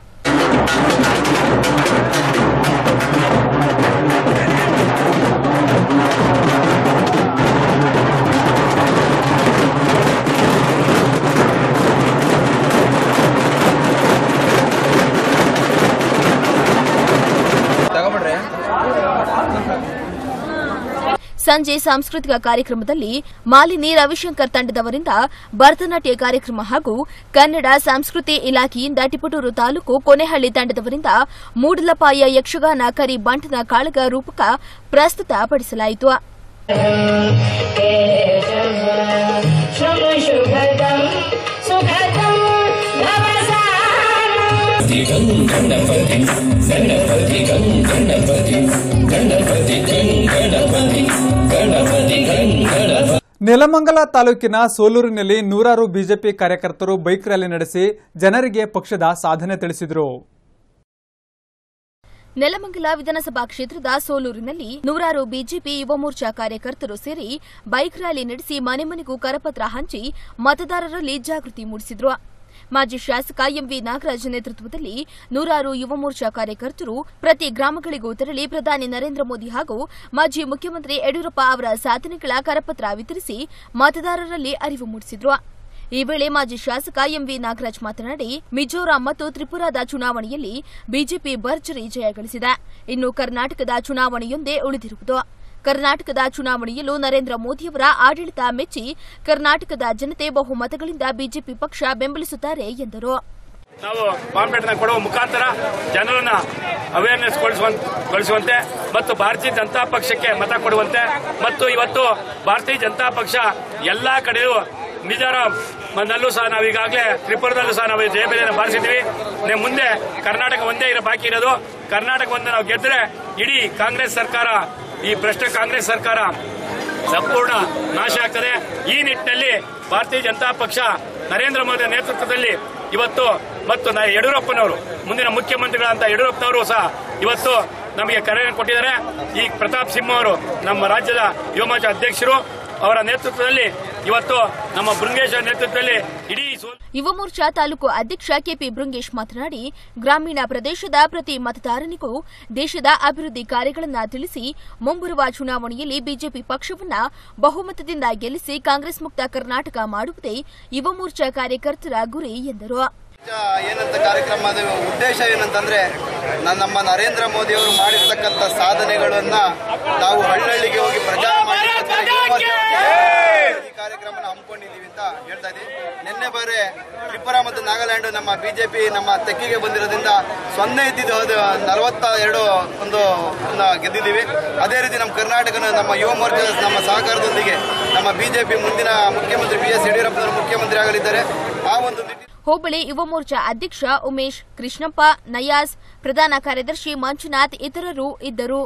ಸಂಜೆ ಸಾಂಸ್ಕೃತಿಕ ಕಾರ್ಯಕ್ರಮದಲ್ಲಿ ಮಾಲಿನಿ ರವಿಶಂಕರ್ ತಂಡದವರಿಂದ ಭರತನಾಟ್ಯ ಕಾರ್ಯಕ್ರಮ ಹಾಗೂ ಕನ್ನಡ ಸಂಸ್ಕೃತಿ ಇಲಾಖೆಯಿಂದ ತಿಪಟೂರು ತಾಲೂಕು ಕೊನೆಹಳ್ಳಿ ತಂಡದವರಿಂದ ಮೂಡಲಪಾಯ ಯಕ್ಷಗಾನ ಕರಿ ಬಂಟನ ಕಾಳಗ ರೂಪಕ ಪ್ರಸ್ತುತಪಡಿಸಲಾಯಿತು. ನೆಲಮಂಗಲ ತಾಲೂಕಿನ ಸೋಲೂರಿನಲ್ಲಿ ನೂರಾರು ಬಿಜೆಪಿ ಕಾರ್ಯಕರ್ತರು ಬೈಕ್ ರ್ಯಾಲಿ ನಡೆಸಿ ಜನರಿಗೆ ಪಕ್ಷದ ಸಾಧನೆ ತಿಳಿಸಿದರು. ನೆಲಮಂಗಲ ವಿಧಾನಸಭಾ ಕ್ಷೇತ್ರದ ಸೋಲೂರಿನಲ್ಲಿ ನೂರಾರು ಬಿಜೆಪಿ ಯುವ ಮೋರ್ಚಾ ಕಾರ್ಯಕರ್ತರು ಸೇರಿ ಬೈಕ್ ರ್ಯಾಲಿ ನಡೆಸಿ ಮನೆ ಮನೆಗೂ ಕರಪತ್ರ ಹಂಚಿ ಮತದಾರರಲ್ಲಿ ಜಾಗೃತಿ ಮೂಡಿಸಿದರು. ಮಾಜಿ ಶಾಸಕ ಎಂವಿ ನಾಗರಾಜ್ ನೇತೃತ್ವದಲ್ಲಿ ನೂರಾರು ಯುವ ಮೋರ್ಚಾ ಕಾರ್ಯಕರ್ತರು ಪ್ರತಿ ಗ್ರಾಮಗಳಿಗೂ ತೆರಳಿ ಪ್ರಧಾನಿ ನರೇಂದ್ರ ಮೋದಿ ಹಾಗೂ ಮಾಜಿ ಮುಖ್ಯಮಂತ್ರಿ ಯಡಿಯೂರಪ್ಪ ಅವರ ಸಾಧನೆಗಳ ಕರಪತ್ರ ವಿತರಿಸಿ ಮತದಾರರಲ್ಲಿ ಅರಿವು ಮೂಡಿಸಿದರು. ಈ ವೇಳೆ ಮಾಜಿ ಶಾಸಕ ಎಂವಿ ನಾಗರಾಜ್ ಮಾತನಾಡಿ, ಮಿಜೋರಾಂ ಮತ್ತು ತ್ರಿಪುರಾದ ಚುನಾವಣೆಯಲ್ಲಿ ಬಿಜೆಪಿ ಭರ್ಜರಿ ಜಯ ಗಳಿಸಿದೆ. ಇನ್ನು ಕರ್ನಾಟಕದ ಚುನಾವಣೆಯೊಂದೇ ಉಳಿದಿರುವುದು. ಕರ್ನಾಟಕದ ಚುನಾವಣೆಯಲ್ಲೂ ನರೇಂದ್ರ ಮೋದಿಯವರ ಆಡಳಿತ ಮೆಚ್ಚಿ ಕರ್ನಾಟಕದ ಜನತೆ ಬಹುಮತಗಳಿಂದ ಬಿಜೆಪಿ ಪಕ್ಷ ಬೆಂಬಲಿಸುತ್ತಾರೆ ಎಂದರು. ನಾವು ಪಾಂಪ್ಲೆಟ್ನ ಕೊಡುವ ಮುಖಾಂತರ ಜನರನ್ನ ಅವೇರ್ನೆಸ್ ಗೊಳಿಸುವಂತೆ ಮತ್ತು ಭಾರತೀಯ ಜನತಾ ಪಕ್ಷಕ್ಕೆ ಮತ ಕೊಡುವಂತೆ ಮತ್ತು ಇವತ್ತು ಭಾರತೀಯ ಜನತಾ ಪಕ್ಷ ಎಲ್ಲಾ ಕಡೆಯೂ ಮಿಜೋರಾಂ ನಲ್ಲೂ ಸಹ ನಾವು ಈಗಾಗಲೇ ತ್ರಿಪುರದಲ್ಲೂ ಸಹ ನಾವು ಜಯಬೇರಿಯನ್ನು ಬಾರಿಸಿದ್ದೀವಿ. ಮುಂದೆ ಕರ್ನಾಟಕ ಒಂದೇ ಇರೋ ಬಾಕಿ ಇರೋದು. ಕರ್ನಾಟಕ ಒಂದು ನಾವು ಗೆದ್ದರೆ ಇಡೀ ಕಾಂಗ್ರೆಸ್ ಸರ್ಕಾರ, ಈ ಭ್ರಷ್ಟ ಕಾಂಗ್ರೆಸ್ ಸರ್ಕಾರ ಸಂಪೂರ್ಣ ನಾಶ ಆಗ್ತದೆ. ಈ ನಿಟ್ಟಿನಲ್ಲಿ ಭಾರತೀಯ ಜನತಾ ಪಕ್ಷ ನರೇಂದ್ರ ಮೋದಿ ನೇತೃತ್ವದಲ್ಲಿ ಇವತ್ತು ಮತ್ತು ಯಡಿಯೂರಪ್ಪನವರು ಮುಂದಿನ ಮುಖ್ಯಮಂತ್ರಿಗಳಂತ ಯಡಿಯೂರಪ್ಪನವರು ಸಹ ಇವತ್ತು ನಮಗೆ ಕರೆ ಕೊಟ್ಟಿದ್ದಾರೆ. ಈ ಪ್ರತಾಪ್ ಸಿಂಹ ಅವರು ನಮ್ಮ ರಾಜ್ಯದ ಯುವ ಮೋರ್ಚಾ ಅಧ್ಯಕ್ಷರು, ಅವರ ನೇತೃತ್ವದಲ್ಲಿ ಇವತ್ತು ನಮ್ಮ ಬೃಂಗೇಶ್ ನೇತೃತ್ವದಲ್ಲಿ ಇಡೀ ಯುವ ಮೋರ್ಚಾ ತಾಲೂಕು ಅಧ್ಯಕ್ಷ ಕೆಪಿ ಬೃಂಗೇಶ್ ಮಾತನಾಡಿ, ಗ್ರಾಮೀಣ ಪ್ರದೇಶದ ಪ್ರತಿ ಮತದಾರನಿಗೂ ದೇಶದ ಅಭಿವೃದ್ಧಿ ಕಾರ್ಯಗಳನ್ನು ತಿಳಿಸಿ ಮುಂಬರುವ ಚುನಾವಣೆಯಲ್ಲಿ ಬಿಜೆಪಿ ಪಕ್ಷವನ್ನ ಬಹುಮತದಿಂದ ಗೆಲ್ಲಿಸಿ ಕಾಂಗ್ರೆಸ್ ಮುಕ್ತ ಕರ್ನಾಟಕ ಮಾಡುವುದೇ ಯುವ ಮೋರ್ಚಾ ಕಾರ್ಯಕರ್ತರ ಗುರಿ ಎಂದರು. ಏನಂತ ಕಾರ್ಯಕ್ರಮದ ಉದ್ದೇಶ ಏನಂತಂದ್ರೆ ನಮ್ಮ ನರೇಂದ್ರ ಮೋದಿ ಅವರು ಮಾಡಿರ್ತಕ್ಕಂಥ ಸಾಧನೆಗಳನ್ನ ನಾವು ಹಳ್ಳಿಗೆ ಹೋಗಿ ಪ್ರಚಾರ ಮಾಡಿ ಈ ಕಾರ್ಯಕ್ರಮ ಹಮ್ಮಿಕೊಂಡಿದ್ದೀವಿ ಅಂತ ಹೇಳ್ತಾ ಇದ್ದೀವಿ. ನಿನ್ನೆ ಬಾರಿ ತ್ರಿಪುರ ಮತ್ತು ನಾಗಾಲ್ಯಾಂಡ್ ನಮ್ಮ ಬಿಜೆಪಿ ನಮ್ಮ ತೆಕ್ಕಿಗೆ ಬಂದಿರೋದ್ರಿಂದ ಸೊನ್ನೆ ಇದ್ದಿದ್ದು ನಲವತ್ತ ಎರಡು ಒಂದು ಗೆದ್ದಿದ್ದೀವಿ. ಅದೇ ರೀತಿ ನಮ್ಮ ಕರ್ನಾಟಕನ ನಮ್ಮ ಯುವ ಮೋರ್ಚಾ ನಮ್ಮ ಸಹಕಾರದೊಂದಿಗೆ ನಮ್ಮ ಬಿಜೆಪಿ ಮುಂದಿನ ಮುಖ್ಯಮಂತ್ರಿ ಬಿ ಎಸ್ ಯಡಿಯೂರಪ್ಪನವರು ಮುಖ್ಯಮಂತ್ರಿ ಆಗಲಿದ್ದಾರೆ. ಆ ಒಂದು ಹೋಬಳಿ ಯುವ ಮೋರ್ಚಾ ಅಧ್ಯಕ್ಷ ಉಮೇಶ್, ಕೃಷ್ಣಪ್ಪ, ನಯಾಜ್, ಪ್ರಧಾನ ಕಾರ್ಯದರ್ಶಿ ಮಂಜುನಾಥ್ ಇತರರು ಇದ್ದರು.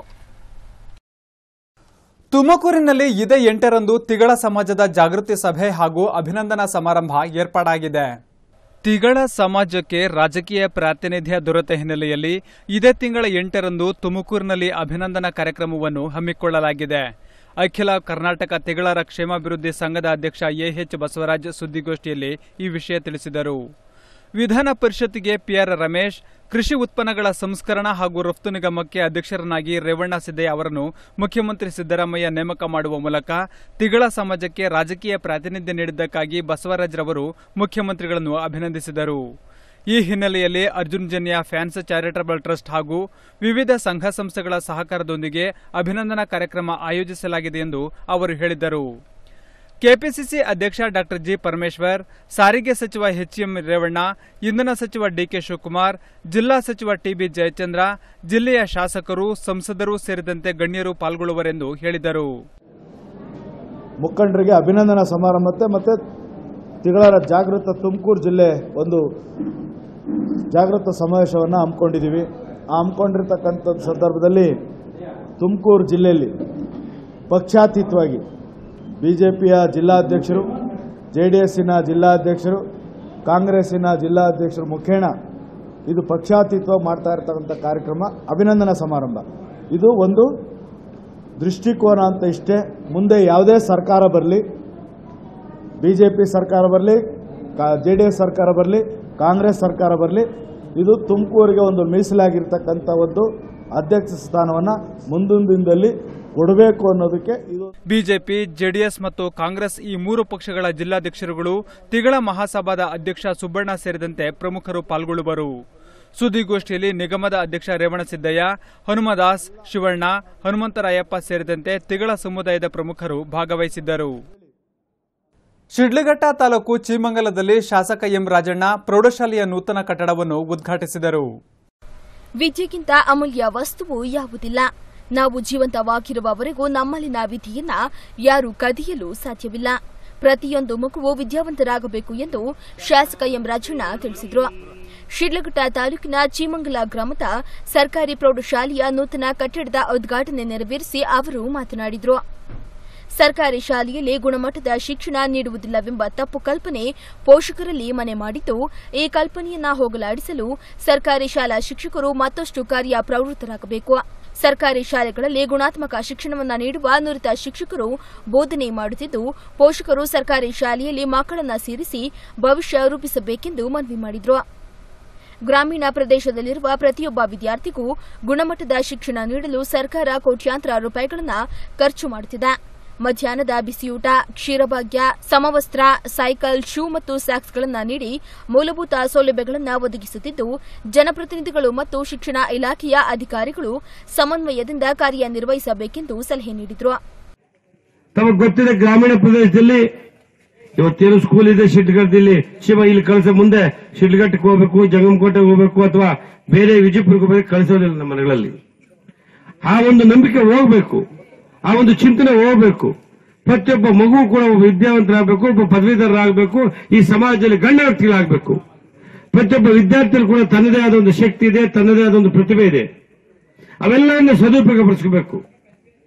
ತುಮಕೂರಿನಲ್ಲಿ ಇದೇ ಎಂಟರಂದು ತಿಗಳ ಸಮಾಜದ ಜಾಗೃತಿ ಸಭೆ ಹಾಗೂ ಅಭಿನಂದನಾ ಸಮಾರಂಭ ಏರ್ಪಾಡಾಗಿದೆ. ತಿಗಳ ಸಮಾಜಕ್ಕೆ ರಾಜಕೀಯ ಪ್ರಾತಿನಿಧ್ಯ ದೊರೆತ ಹಿನ್ನೆಲೆಯಲ್ಲಿ ಇದೇ ತಿಂಗಳ ಎಂಟರಂದು ತುಮಕೂರಿನಲ್ಲಿ ಅಭಿನಂದನಾ ಕಾರ್ಯಕ್ರಮವನ್ನು ಹಮ್ಮಿಕೊಳ್ಳಲಾಗಿದೆ. ಅಖಿಲ ಕರ್ನಾಟಕ ತಿಗಳರ ಕ್ಷೇಮಾಭಿವೃದ್ಧಿ ಸಂಘದ ಅಧ್ಯಕ್ಷ ಎಎಚ್ ಬಸವರಾಜ್ ಸುದ್ದಿಗೋಷ್ಠಿಯಲ್ಲಿ ಈ ವಿಷಯ ತಿಳಿಸಿದರು. ವಿಧಾನ ಪರಿಷತ್ತಿಗೆ ಪಿಆರ್ ರಮೇಶ್, ಕೃಷಿ ಉತ್ಪನ್ನಗಳ ಸಂಸ್ಕರಣಾ ಹಾಗೂ ರಫ್ತು ನಿಗಮಕ್ಕೆ ಅಧ್ಯಕ್ಷರನ್ನಾಗಿ ರೇವಣ್ಣ ಸಿದ್ದಯ್ಯ ಅವರನ್ನು ಮುಖ್ಯಮಂತ್ರಿ ಸಿದ್ದರಾಮಯ್ಯ ನೇಮಕ ಮಾಡುವ ಮೂಲಕ ತಿಗಳ ಸಮಾಜಕ್ಕೆ ರಾಜಕೀಯ ಪ್ರಾತಿನಿಧ್ಯ ನೀಡಿದ್ದಕ್ಕಾಗಿ ಬಸವರಾಜ್ರವರು ಮುಖ್ಯಮಂತ್ರಿಗಳನ್ನು ಅಭಿನಂದಿಸಿದರು. ಈ ಹಿನ್ನೆಲೆಯಲ್ಲಿ Arjun Janya fans charitable trust ಹಾಗೂ ವಿವಿಧ ಸಂಘ ಸಂಸ್ಥೆಗಳ ಸಹಕಾರದೊಂದಿಗೆ ಅಭಿನಂದನಾ ಕಾರ್ಯಕ್ರಮ ಆಯೋಜಿಸಲಾಗಿದೆ ಎಂದು ಅವರು ಹೇಳಿದರು. ಕೆಪಿಸಿಸಿ ಅಧ್ಯಕ್ಷ ಡಾ ಜಿ ಪರಮೇಶ್ವರ್, ಸಾರಿಗೆ ಸಚಿವ ಎಚ್ಎಂ ರೇವಣ್ಣ, ಇಂಧನ ಸಚಿವ ಡಿಕೆ ಶಿವಕುಮಾರ್, ಜಿಲ್ಲಾ ಸಚಿವ ಟಿಬಿ ಜಯಚಂದ್ರ, ಜಿಲ್ಲೆಯ ಶಾಸಕರು, ಸಂಸದರು ಸೇರಿದಂತೆ ಗಣ್ಯರು ಪಾಲ್ಗೊಳ್ಳುವರೆಂದು ಹೇಳಿದರು. ಮುಖಂಡರಿಗೆ ಅಭಿನಂದನಾ ಸಮಾರಂಭ ಮತ್ತೆ ತಿಗಳರ ಜಾಗೃತ ತುಮಕೂರು ಜಿಲ್ಲೆ ಒಂದು ಜಾಗೃತ ಸಮಾವೇಶವನ್ನು ಹಮ್ಮಿಕೊಂಡಿದ್ದೀವಿ. ಆ ಹಮ್ಮಿಕೊಂಡಿರ್ತಕ್ಕಂಥ ಸಂದರ್ಭದಲ್ಲಿ ತುಮಕೂರು ಜಿಲ್ಲೆಯಲ್ಲಿ ಪಕ್ಷಾತೀತವಾಗಿ ಬಿಜೆಪಿಯ ಜಿಲ್ಲಾಧ್ಯಕ್ಷರು, ಜೆಡಿಎಸ್ಸಿನ ಜಿಲ್ಲಾಧ್ಯಕ್ಷರು, ಕಾಂಗ್ರೆಸ್ಸಿನ ಜಿಲ್ಲಾಧ್ಯಕ್ಷರು ಮುಖೇಣ ಇದು ಪಕ್ಷಾತೀತವಾಗಿ ಮಾಡ್ತಾ ಇರತಕ್ಕಂಥ ಕಾರ್ಯಕ್ರಮ ಅಭಿನಂದನಾ ಸಮಾರಂಭ. ಇದು ಒಂದು ದೃಷ್ಟಿಕೋನ ಅಂತ ಇಷ್ಟೇ. ಮುಂದೆ ಯಾವುದೇ ಸರ್ಕಾರ ಬರಲಿ, ಬಿಜೆಪಿ ಸರ್ಕಾರ ಬರಲಿ, ಜೆಡಿಎಸ್ ಸರ್ಕಾರ ಬರಲಿ, ಕಾಂಗ್ರೆಸ್ ಸರ್ಕಾರ ಬರಲಿ, ಇದು ತುಮಕೂರಿಗೆ ಒಂದು ಮೀಸಲಾಗಿರ್ತಕ್ಕಂಥ ಒಂದು ಅಧ್ಯಕ್ಷ ಸ್ಥಾನವನ್ನು ಮುಂದಿನ ದಿನದಲ್ಲಿ ಕೊಡಬೇಕು ಅನ್ನೋದಕ್ಕೆ ಇದು. ಬಿಜೆಪಿ, ಜೆಡಿಎಸ್ ಮತ್ತು ಕಾಂಗ್ರೆಸ್ ಈ ಮೂರು ಪಕ್ಷಗಳ ಜಿಲ್ಲಾಧ್ಯಕ್ಷರುಗಳು, ತಿಗಳ ಮಹಾಸಭಾದ ಅಧ್ಯಕ್ಷ ಸುಬ್ಬಣ್ಣ ಸೇರಿದಂತೆ ಪ್ರಮುಖರು ಪಾಲ್ಗೊಳ್ಳುವರು. ಸುದ್ದಿಗೋಷ್ಠಿಯಲ್ಲಿ ನಿಗಮದ ಅಧ್ಯಕ್ಷ ರೇವಣಸಿದ್ದಯ್ಯ, ಹನುಮದಾಸ್, ಶಿವಣ್ಣ, ಹನುಮಂತರಾಯಪ್ಪ ಸೇರಿದಂತೆ ತಿಗಳ ಸಮುದಾಯದ ಪ್ರಮುಖರು ಭಾಗವಹಿಸಿದ್ದರು. ಶಿಡ್ಲಘಟ್ಟ ತಾಲೂಕು ಚೀಮಂಗಲದಲ್ಲಿ ಶಾಸಕ ಎಂ ರಾಜಣ್ಣ ಪ್ರೌಢಶಾಲೆಯ ನೂತನ ಕಟ್ಟಡವನ್ನು ಉದ್ಘಾಟಿಸಿದರು. ವಿದ್ಯೆಗಿಂತ ಅಮೂಲ್ಯ ವಸ್ತುವು ಯಾವುದಿಲ್ಲ. ನಾವು ಜೀವಂತವಾಗಿರುವವರೆಗೂ ನಮ್ಮಲ್ಲಿನ ವಿಧಿಯನ್ನ ಯಾರೂ ಕದಿಯಲು ಸಾಧ್ಯವಿಲ್ಲ. ಪ್ರತಿಯೊಂದು ಮಗುವು ವಿದ್ಯಾವಂತರಾಗಬೇಕು ಎಂದು ಶಾಸಕ ಎಂ ರಾಜಣ್ಣ ತಿಳಿಸಿದರು. ಶಿಡ್ಲಘಟ್ಟ ತಾಲೂಕಿನ ಚೀಮಂಗಲ ಗ್ರಾಮದ ಸರ್ಕಾರಿ ಪ್ರೌಢಶಾಲೆಯ ನೂತನ ಕಟ್ಟಡದ ಉದ್ಘಾಟನೆ ನೆರವೇರಿಸಿ ಅವರು ಮಾತನಾಡಿದರು. ಸರ್ಕಾರಿ ಶಾಲೆಯಲ್ಲಿ ಗುಣಮಟ್ಟದ ಶಿಕ್ಷಣ ನೀಡುವುದಿಲ್ಲವೆಂಬ ತಪ್ಪು ಕಲ್ಪನೆ ಪೋಷಕರಲ್ಲಿ ಮನೆ ಮಾಡಿದ್ದು, ಈ ಕಲ್ಪನೆಯನ್ನ ಹೋಗಲಾಡಿಸಲು ಸರ್ಕಾರಿ ಶಾಲಾ ಶಿಕ್ಷಕರು ಮತ್ತಷ್ಟು ಕಾರ್ಯ ಪ್ರವೃತ್ತರಾಗಬೇಕು. ಸರ್ಕಾರಿ ಶಾಲೆಗಳಲ್ಲಿ ಗುಣಾತ್ಮಕ ಶಿಕ್ಷಣವನ್ನು ನೀಡುವ ನುರಿತ ಶಿಕ್ಷಕರು ಬೋಧನೆ ಮಾಡುತ್ತಿದ್ದು, ಪೋಷಕರು ಸರ್ಕಾರಿ ಶಾಲೆಯಲ್ಲಿ ಮಕ್ಕಳನ್ನು ಸೇರಿಸಿ ಭವಿಷ್ಯ ರೂಪಿಸಬೇಕೆಂದು ಮನವಿ ಮಾಡಿದರು. ಗ್ರಾಮೀಣ ಪ್ರದೇಶದಲ್ಲಿರುವ ಪ್ರತಿಯೊಬ್ಬ ವಿದ್ಯಾರ್ಥಿಗೂ ಗುಣಮಟ್ಟದ ಶಿಕ್ಷಣ ನೀಡಲು ಸರ್ಕಾರ ಕೋಟ್ಯಾಂತರ ರೂಪಾಯಿಗಳನ್ನು ಖರ್ಚು ಮಾಡುತ್ತಿದೆ. ಮಧ್ಯಾಹ್ನದ ಬಿಸಿಯೂಟ, ಕ್ಷೀರಭಾಗ್ಯ, ಸಮವಸ್ತ್ರ, ಸೈಕಲ್, ಶೂ ಮತ್ತು ಸ್ಯಾಕ್ಸ್ಗಳನ್ನು ನೀಡಿ ಮೂಲಭೂತ ಸೌಲಭ್ಯಗಳನ್ನು ಒದಗಿಸುತ್ತಿದ್ದು, ಜನಪ್ರತಿನಿಧಿಗಳು ಮತ್ತು ಶಿಕ್ಷಣ ಇಲಾಖೆಯ ಅಧಿಕಾರಿಗಳು ಸಮನ್ವಯದಿಂದ ಕಾರ್ಯನಿರ್ವಹಿಸಬೇಕೆಂದು ಸಲಹೆ ನೀಡಿದರು. ತಮಗೆ ಗೊತ್ತಿದೆ, ಗ್ರಾಮೀಣ ಪ್ರದೇಶದಲ್ಲಿ ಇವತ್ತೇನು ಸ್ಕೂಲ್ ಇದೆ ಶಿಡ್ಲಘಟ್ಟದಲ್ಲಿ, ಶಿವ ಇಲ್ಲಿ ಕಳಿಸೋ ಮುಂದೆ ಶಿಡ್ಲಘಟ್ಟಕ್ಕೆ ಹೋಗಬೇಕು, ಜಂಗಮಕೋಟೆಗೆ ಹೋಗಬೇಕು ಅಥವಾ ಬೇರೆ ವಿಜಯಪುರಕ್ಕೆ ಹೋಗಬೇಕು, ಕಳಿಸೋದಿಲ್ಲ ನಮ್ಮ ಮನೆಗಳಲ್ಲಿ. ಆ ಒಂದು ನಂಬಿಕೆ ಹೋಗಬೇಕು, ಆ ಒಂದು ಚಿಂತನೆ ಹೋಗಬೇಕು. ಪ್ರತಿಯೊಬ್ಬ ಮಗು ಕೂಡ ಒಬ್ಬ ವಿದ್ಯಾವಂತರಾಗಬೇಕು, ಒಬ್ಬ ಪದವೀಧರರಾಗಬೇಕು, ಈ ಸಮಾಜದಲ್ಲಿ ಗಣ್ಯ ವ್ಯಕ್ತಿಗಳಾಗಬೇಕು. ಪ್ರತಿಯೊಬ್ಬ ವಿದ್ಯಾರ್ಥಿಗಳು ಕೂಡ ತನ್ನದೇ ಆದ ಒಂದು ಶಕ್ತಿ ಇದೆ, ತನ್ನದೇ ಆದ ಒಂದು ಪ್ರತಿಭೆ ಇದೆ. ಅವೆಲ್ಲವನ್ನ ಸದುಪಯೋಗಪಡಿಸಬೇಕು.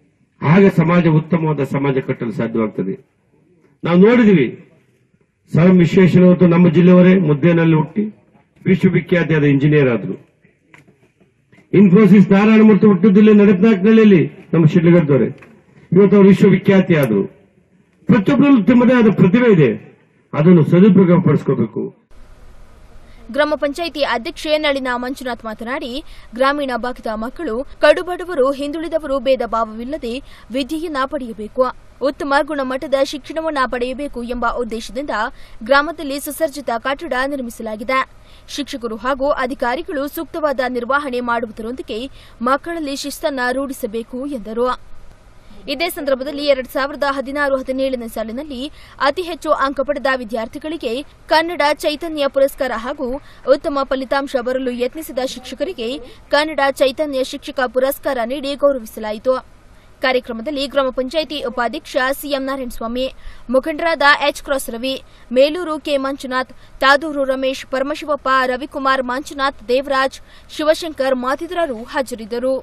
ಆಗ ಸಮಾಜ ಉತ್ತಮವಾದ ಸಮಾಜ ಕಟ್ಟಲು ಸಾಧ್ಯವಾಗ್ತದೆ. ನಾವು ನೋಡಿದ್ವಿ, ಸರ್ ವಿಶ್ವೇಶ್ವರಯ್ಯ ನಮ್ಮ ಜಿಲ್ಲೆಯವರೇ ಮುದ್ದೇನಲ್ಲಿ ಹುಟ್ಟಿ ವಿಶ್ವವಿಖ್ಯಾತಿಯಾದ ಇಂಜಿನಿಯರ್ ಆದರು. ಇನ್ಫೋಸಿಸ್ ನಾರಾಯಣಮೂರ್ತಿ ಹುಟ್ಟಿದಲ್ಲಿ ನಲವತ್ನಾಲ್ಕನಲ್ಲಿ ನಮ್ಮ ಶಿಡ್ಲಘಟ್ಟದವರೇ, ಇವತ್ತು ಅವರು ವಿಶ್ವವಿಖ್ಯಾತಿ ಆದರು. ಪ್ರತಿಯೊಬ್ಬರಲ್ಲೂ ತಮ್ಮದೇ ಆದ ಪ್ರತಿಭೆ ಇದೆ, ಅದನ್ನು ಸದುಪಯೋಗ ಪಡಿಸ್ಕೋಬೇಕು. ಗ್ರಾಮ ಪಂಚಾಯಿತಿ ಅಧ್ಯಕ್ಷೆ ನಳಿನ ಮಂಜುನಾಥ್ ಮಾತನಾಡಿ, ಗ್ರಾಮೀಣ ಭಾಗದ ಮಕ್ಕಳು ಕಡುಬಡವರು ಹಿಂದುಳಿದವರು ಭೇದ ಭಾವವಿಲ್ಲದೆ ವಿದ್ಯೆಯನ್ನ ಪಡೆಯಬೇಕು, ಉತ್ತಮ ಗುಣಮಟ್ಟದ ಶಿಕ್ಷಣವನ್ನ ಪಡೆಯಬೇಕು ಎಂಬ ಉದ್ದೇಶದಿಂದ ಗ್ರಾಮದಲ್ಲಿ ಸುಸಜ್ಜಿತ ಕಟ್ಟಡ ನಿರ್ಮಿಸಲಾಗಿದೆ. ಶಿಕ್ಷಕರು ಹಾಗೂ ಅಧಿಕಾರಿಗಳು ಸೂಕ್ತವಾದ ನಿರ್ವಹಣೆ ಮಾಡುವುದರೊಂದಿಗೆ ಮಕ್ಕಳಲ್ಲಿ ಶಿಸ್ತನ್ನ ರೂಢಿಸಬೇಕು ಎಂದರು. ಇದೇ ಸಂದರ್ಭದಲ್ಲಿ ಎರಡ್ ಸಾವಿರದ ಹದಿನಾರು ಹದಿನೇಳನೇ ಸಾಲಿನಲ್ಲಿ ಅತಿ ಹೆಚ್ಚು ಅಂಕ ಪಡೆದ ವಿದ್ಯಾರ್ಥಿಗಳಿಗೆ ಕನ್ನಡ ಚೈತನ್ಯ ಪುರಸ್ಕಾರ ಹಾಗೂ ಉತ್ತಮ ಫಲಿತಾಂಶ ಬರಲು ಯತ್ನಿಸಿದ ಶಿಕ್ಷಕರಿಗೆ ಕನ್ನಡ ಚೈತನ್ಯ ಶಿಕ್ಷಕ ಪುರಸ್ಕಾರ ನೀಡಿ ಗೌರವಿಸಲಾಯಿತು. ಕಾರ್ಯಕ್ರಮದಲ್ಲಿ ಗ್ರಾಮ ಪಂಚಾಯಿತಿ ಉಪಾಧ್ಯಕ್ಷ ಸಿಎಂ ನಾರಾಯಣಸ್ವಾಮಿ, ಮುಖಂಡರಾದ H cross Ravi, Meluru K Manjunath, Taduru Ramesh, Paramashivappa, Ravikumar, Manjunath, Devaraj, Shivashankar ಮತ್ತಿತರರು ಹಾಜರಿದ್ದರು.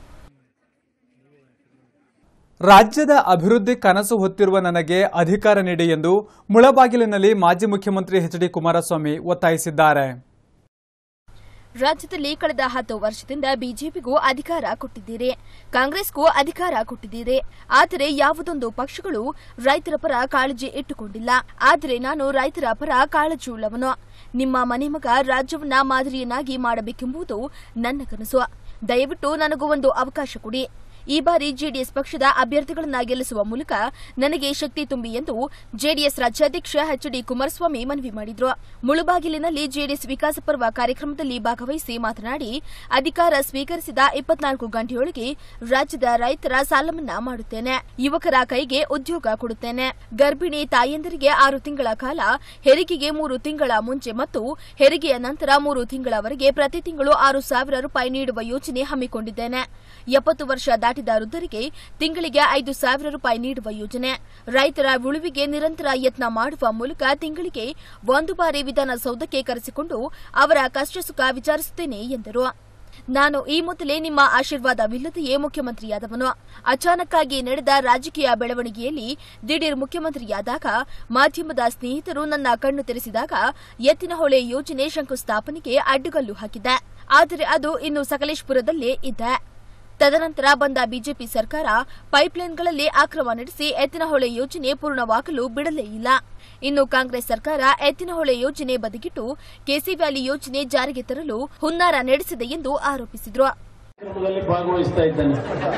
ರಾಜ್ಯದ ಅಭಿವೃದ್ಧಿ ಕನಸು ಹೊತ್ತಿರುವ ನನಗೆ ಅಧಿಕಾರ ನೀಡಿ ಎಂದು ಮುಳಬಾಗಿಲಿನಲ್ಲಿ ಮಾಜಿ ಮುಖ್ಯಮಂತ್ರಿ ಎಚ್ ಡಿ ಕುಮಾರಸ್ವಾಮಿ ಒತ್ತಾಯಿಸಿದ್ದಾರೆ. ರಾಜ್ಯದಲ್ಲಿ ಕಳೆದ ಹತ್ತು ವರ್ಷದಿಂದ ಬಿಜೆಪಿಗೂ ಅಧಿಕಾರ ಕೊಟ್ಟಿದ್ದೀರಿ, ಕಾಂಗ್ರೆಸ್ಗೂ ಅಧಿಕಾರ ಕೊಟ್ಟಿದ್ದೀರಿ. ಆದರೆ ಯಾವುದೊಂದು ಪಕ್ಷಗಳು ರೈತರ ಪರ ಕಾಳಜಿ ಇಟ್ಟುಕೊಂಡಿಲ್ಲ. ಆದರೆ ನಾನು ರೈತರ ಪರ ಕಾಳಜಿಯುಳ್ಳವನು. ನಿಮ್ಮ ಮನೆ ಮಗ ರಾಜ್ಯವನ್ನ ಮಾದರಿಯನ್ನಾಗಿ ಮಾಡಬೇಕೆಂಬುದು ನನ್ನ ಕನಸು. ದಯವಿಟ್ಟು ನನಗೂ ಒಂದು ಅವಕಾಶ ಕೊಡಿ. ಈ ಬಾರಿ ಜೆಡಿಎಸ್ ಪಕ್ಷದ ಅಭ್ಯರ್ಥಿಗಳನ್ನ ಗೆಲ್ಲಿಸುವ ಮೂಲಕ ನನಗೆ ಶಕ್ತಿ ತುಂಬಿ ಎಂದು ಜೆಡಿಎಸ್ ರಾಜ್ಯಾಧ್ಯಕ್ಷ ಎಚ್ ಡಿ ಕುಮಾರಸ್ವಾಮಿ ಮನವಿ ಮಾಡಿದರು. ಮುಳುಬಾಗಿಲಿನಲ್ಲಿ ಜೆಡಿಎಸ್ ವಿಕಾಸ ಪರ್ವ ಕಾರ್ಯಕ್ರಮದಲ್ಲಿ ಭಾಗವಹಿಸಿ ಮಾತನಾಡಿ, ಅಧಿಕಾರ ಸ್ವೀಕರಿಸಿದ ಇಪ್ಪತ್ನಾಲ್ಕು ಗಂಟೆಯೊಳಗೆ ರಾಜ್ಯದ ರೈತರ ಸಾಲ ಮನ್ನಾ ಮಾಡುತ್ತೇನೆ, ಯುವಕರ ಕೈಗೆ ಉದ್ಯೋಗ ಕೊಡುತ್ತೇನೆ, ಗರ್ಭಿಣಿ ತಾಯಂದಿರಿಗೆ ಆರು ತಿಂಗಳ ಕಾಲ, ಹೆರಿಗೆಗೆ ಮೂರು ತಿಂಗಳ ಮುಂಚೆ ಮತ್ತು ಹೆರಿಗೆಯ ನಂತರ ಮೂರು ತಿಂಗಳವರೆಗೆ ಪ್ರತಿ ತಿಂಗಳು ಆರು ಸಾವಿರ ರೂಪಾಯಿ ನೀಡುವ ಯೋಜನೆ ಹಮ್ಮಿಕೊಂಡಿದ್ದೇನೆ. ಎಪ್ಪತ್ತು ವರ್ಷ ದಾಟಿದ ವೃದ್ಧರಿಗೆ ತಿಂಗಳಿಗೆ ಐದು ಸಾವಿರ ರೂಪಾಯಿ ನೀಡುವ ಯೋಜನೆ, ರೈತರ ಉಳಿವಿಗೆ ನಿರಂತರ ಯತ್ನ ಮಾಡುವ ಮೂಲಕ ತಿಂಗಳಿಗೆ ಒಂದು ಬಾರಿ ವಿಧಾನಸೌಧಕ್ಕೆ ಕರೆಸಿಕೊಂಡು ಅವರ ಕಷ್ಟ ಸುಖ ವಿಚಾರಿಸುತ್ತೇನೆ ಎಂದರು. ನಾನು ಈ ಮೊದಲೇ ನಿಮ್ಮ ಆಶೀರ್ವಾದವಿಲ್ಲದೆಯೇ ಮುಖ್ಯಮಂತ್ರಿಯಾದವನು. ಅಚಾನಕ್ಕಾಗಿ ನಡೆದ ರಾಜಕೀಯ ಬೆಳವಣಿಗೆಯಲ್ಲಿ ದಿಢೀರ್ ಮುಖ್ಯಮಂತ್ರಿಯಾದಾಗ ಮಾಧ್ಯಮದ ಸ್ನೇಹಿತರು ನನ್ನ ಕಣ್ಣು ತೆರೆಸಿದಾಗ ಎತ್ತಿನಹೊಳೆ ಯೋಜನೆ ಶಂಕುಸ್ಥಾಪನೆಗೆ ಅಡ್ಡಗಲ್ಲು ಹಾಕಿದೆ. ಆದರೆ ಅದು ಇನ್ನು ಸಕಲೇಶಪುರದಲ್ಲೇ ಇದೆ. ತದನಂತರ ಬಂದ ಬಿಜೆಪಿ ಸರ್ಕಾರ ಪೈಪ್ಲೈನ್ಗಳಲ್ಲಿ ಅಕ್ರಮ ನಡೆಸಿ ಎತ್ತಿನಹೊಳೆ ಯೋಜನೆ ಪೂರ್ಣವಾಗಲು ಬಿಡಲೇ ಇಲ್ಲ. ಇನ್ನು ಕಾಂಗ್ರೆಸ್ ಸರ್ಕಾರ ಎತ್ತಿನಹೊಳೆ ಯೋಜನೆ ಬದಿಗಿಟ್ಟು ಕೆಸಿ ವ್ಯಾಲಿ ಯೋಜನೆ ಜಾರಿಗೆ ತರಲು ಹುನ್ನಾರ ನಡೆಸಿದೆ ಎಂದು ಆರೋಪಿಸಿದರು. ಭಾಗವಹಿಸ್ತಾ ಇದ್ದೇನೆ.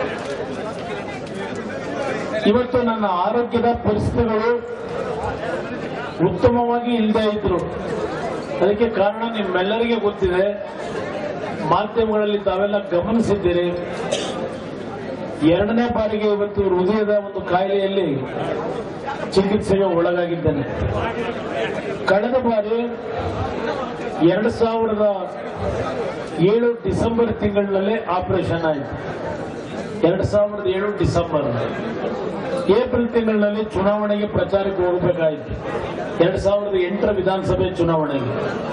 ಇವತ್ತು ನನ್ನ ಆರೋಗ್ಯದ ಪರಿಸ್ಥಿತಿಗಳು ಉತ್ತಮವಾಗಿ ಇಲ್ಲದೇ ಇದ್ರು. ಅದಕ್ಕೆ ಕಾರಣ ನಿಮ್ಮೆಲ್ಲರಿಗೆ ಗೊತ್ತಿದೆ, ಮಾಧ್ಯಮಗಳಲ್ಲಿ ತಾವೆಲ್ಲ ಗಮನಿಸಿದ್ದೀರಿ. ಎರಡನೇ ಬಾರಿಗೆ ಇವತ್ತು ಹೃದಯದ ಒಂದು ಕಾಯಿಲೆಯಲ್ಲಿ ಚಿಕಿತ್ಸೆಗೆ ಒಳಗಾಗಿದ್ದೇನೆ. ಕಳೆದ ಬಾರಿ ಎರಡು ಸಾವಿರದ ಏಳು ಡಿಸೆಂಬರ್ ತಿಂಗಳಿನಲ್ಲೇ ಆಪರೇಷನ್ ಆಯಿತು. ಎರಡು ಸಾವಿರದ ಏಳು ಡಿಸೆಂಬರ್ ಏಪ್ರಿಲ್ ತಿಂಗಳಿನಲ್ಲಿ ಚುನಾವಣೆಗೆ ಪ್ರಚಾರಕ್ಕೆ ಹೋಗಬೇಕಾಯಿತು. ಎರಡು ಸಾವಿರದ ಎಂಟರ ವಿಧಾನಸಭೆ ಚುನಾವಣೆಗೆ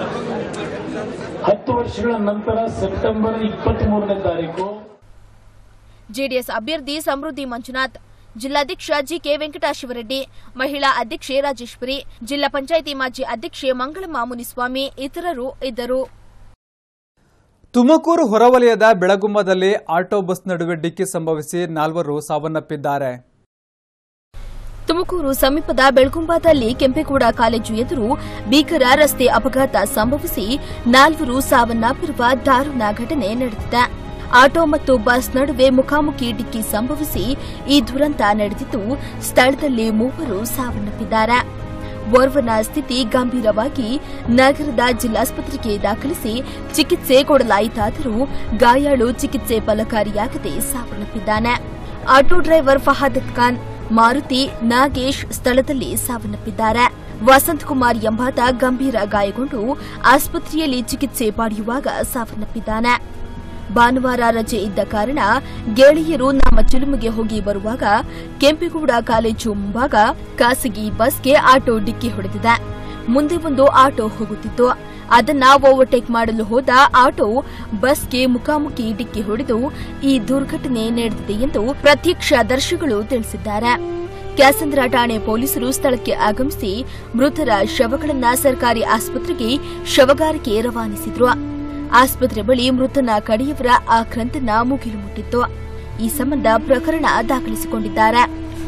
ಹತ್ತು ವರ್ಷಗಳ ನಂತರ ಸೆಪ್ಟೆಂಬರ್ ಇಪ್ಪತ್ತ್ ಮೂರನೇ ತಾರೀಕು ಜೆಡಿಎಸ್ ಅಭ್ಯರ್ಥಿ ಸಮೃದ್ಧಿ ಮಂಜುನಾಥ್, ಜಿಲ್ಲಾಧ್ಯಕ್ಷ ಜಿಕೆ ವೆಂಕಟಶಿವರೆಡ್ಡಿ, ಮಹಿಳಾ ಅಧ್ಯಕ್ಷೆ ರಾಜೇಶ್ವರಿ, ಜಿಲ್ಲಾ ಪಂಚಾಯಿತಿ ಮಾಜಿ ಅಧ್ಯಕ್ಷೆ ಮಂಗಳಮ್ಮ ಮುನಿಸ್ವಾಮಿ ಇತರರು ಇದ್ದರು. ತುಮಕೂರು ಹೊರವಲಯದ ಬೆಳಗುಂಬದಲ್ಲಿ ಆಟೋ ಬಸ್ ನಡುವೆ ಡಿಕ್ಕಿ ಸಂಭವಿಸಿ ನಾಲ್ವರು ಸಾವನ್ನಪ್ಪಿದ್ದಾರೆ. ತುಮಕೂರು ಸಮೀಪದ ಬೆಳಗುಂಬದಲ್ಲಿ ಕೆಂಪೇಗೌಡ ಕಾಲೇಜು ಎದುರು ಭೀಕರ ರಸ್ತೆ ಅಪಘಾತ ಸಂಭವಿಸಿ ನಾಲ್ವರು ಸಾವನ್ನಪ್ಪಿರುವ ದಾರುಣ ಘಟನೆ ನಡೆದಿದೆ. ಆಟೋ ಮತ್ತು ಬಸ್ ನಡುವೆ ಮುಖಾಮುಖಿ ಡಿಕ್ಕಿ ಸಂಭವಿಸಿ ಈ ದುರಂತ ನಡೆದಿದ್ದು, ಸ್ಥಳದಲ್ಲಿ ಮೂವರು ಸಾವನ್ನಪ್ಪಿದ್ದಾರೆ. ಓರ್ವನ ಸ್ಥಿತಿ ಗಂಭೀರವಾಗಿ ನಗರದ ಜಿಲ್ಲಾಸ್ಪತ್ರೆಗೆ ದಾಖಲಿಸಿ ಚಿಕಿತ್ಸೆ ಕೊಡಲಾಯಿತಾದರೂ ಗಾಯಾಳು ಚಿಕಿತ್ಸೆ ಫಲಕಾರಿಯಾಗದೆ ಸಾವನ್ನಪ್ಪಿದ್ದಾನೆ. ಆಟೋ ಡ್ರೈವರ್ ಫಹಾದತ್ ಖಾನ್, ಮಾರುತಿ, ನಾಗೇಶ್ ಸ್ಥಳದಲ್ಲಿ ಸಾವನ್ನಪ್ಪಿದ್ದಾರೆ. ವಸಂತ್ ಕುಮಾರ್ ಎಂಬಾತ ಗಂಭೀರ ಗಾಯಗೊಂಡು ಆಸ್ಪತ್ರೆಯಲ್ಲಿ ಚಿಕಿತ್ಸೆ ಪಡೆಯುವಾಗ ಸಾವನ್ನಪ್ಪಿದ್ದಾನೆ. ಭಾನುವಾರ ರಜೆ ಇದ್ದ ಕಾರಣ ಗೆಳೆಯರು ನಮ್ಮ ಚಿಲುಮೆಗೆ ಹೋಗಿ ಬರುವಾಗ ಕೆಂಪೇಗೌಡ ಕಾಲೇಜು ಮುಂಭಾಗ ಖಾಸಗಿ ಬಸ್ಗೆ ಆಟೋ ಡಿಕ್ಕಿ ಹೊಡೆದಿದೆ. ಮುಂದೆ ಒಂದು ಆಟೋ ಹೋಗುತ್ತಿತ್ತು. ಅದನ್ನ ಓವರ್ಟೇಕ್ ಮಾಡಲು ಹೋದ ಆಟೋ ಬಸ್ಗೆ ಮುಖಾಮುಖಿ ಡಿಕ್ಕಿ ಹೊಡೆದು ಈ ದುರ್ಘಟನೆ ನಡೆದಿದೆ ಎಂದು ಪ್ರತ್ಯಕ್ಷದರ್ಶಿಗಳು ತಿಳಿಸಿದ್ದಾರೆ. ಕ್ಯಾಸಂದ್ರ ಠಾಣೆ ಪೊಲೀಸರು ಸ್ಥಳಕ್ಕೆ ಆಗಮಿಸಿ ಮೃತರ ಶವಗಳನ್ನ ಸರ್ಕಾರಿ ಆಸ್ಪತ್ರೆಗೆ ಶವಗಾರಿಕೆ ರವಾನಿಸಿದ್ರು. ಆಸ್ಪತ್ರೆ ಬಳಿ ಮೃತನ ಕಡೆಯವರ ಆಕ್ರಂದನ ಮುಗಿಲು ಮುಟ್ಟಿತ್ತು. ಈ ಸಂಬಂಧ ಪ್ರಕರಣ ದಾಖಲಿಸಿಕೊಂಡಿದ್ದಾರೆ.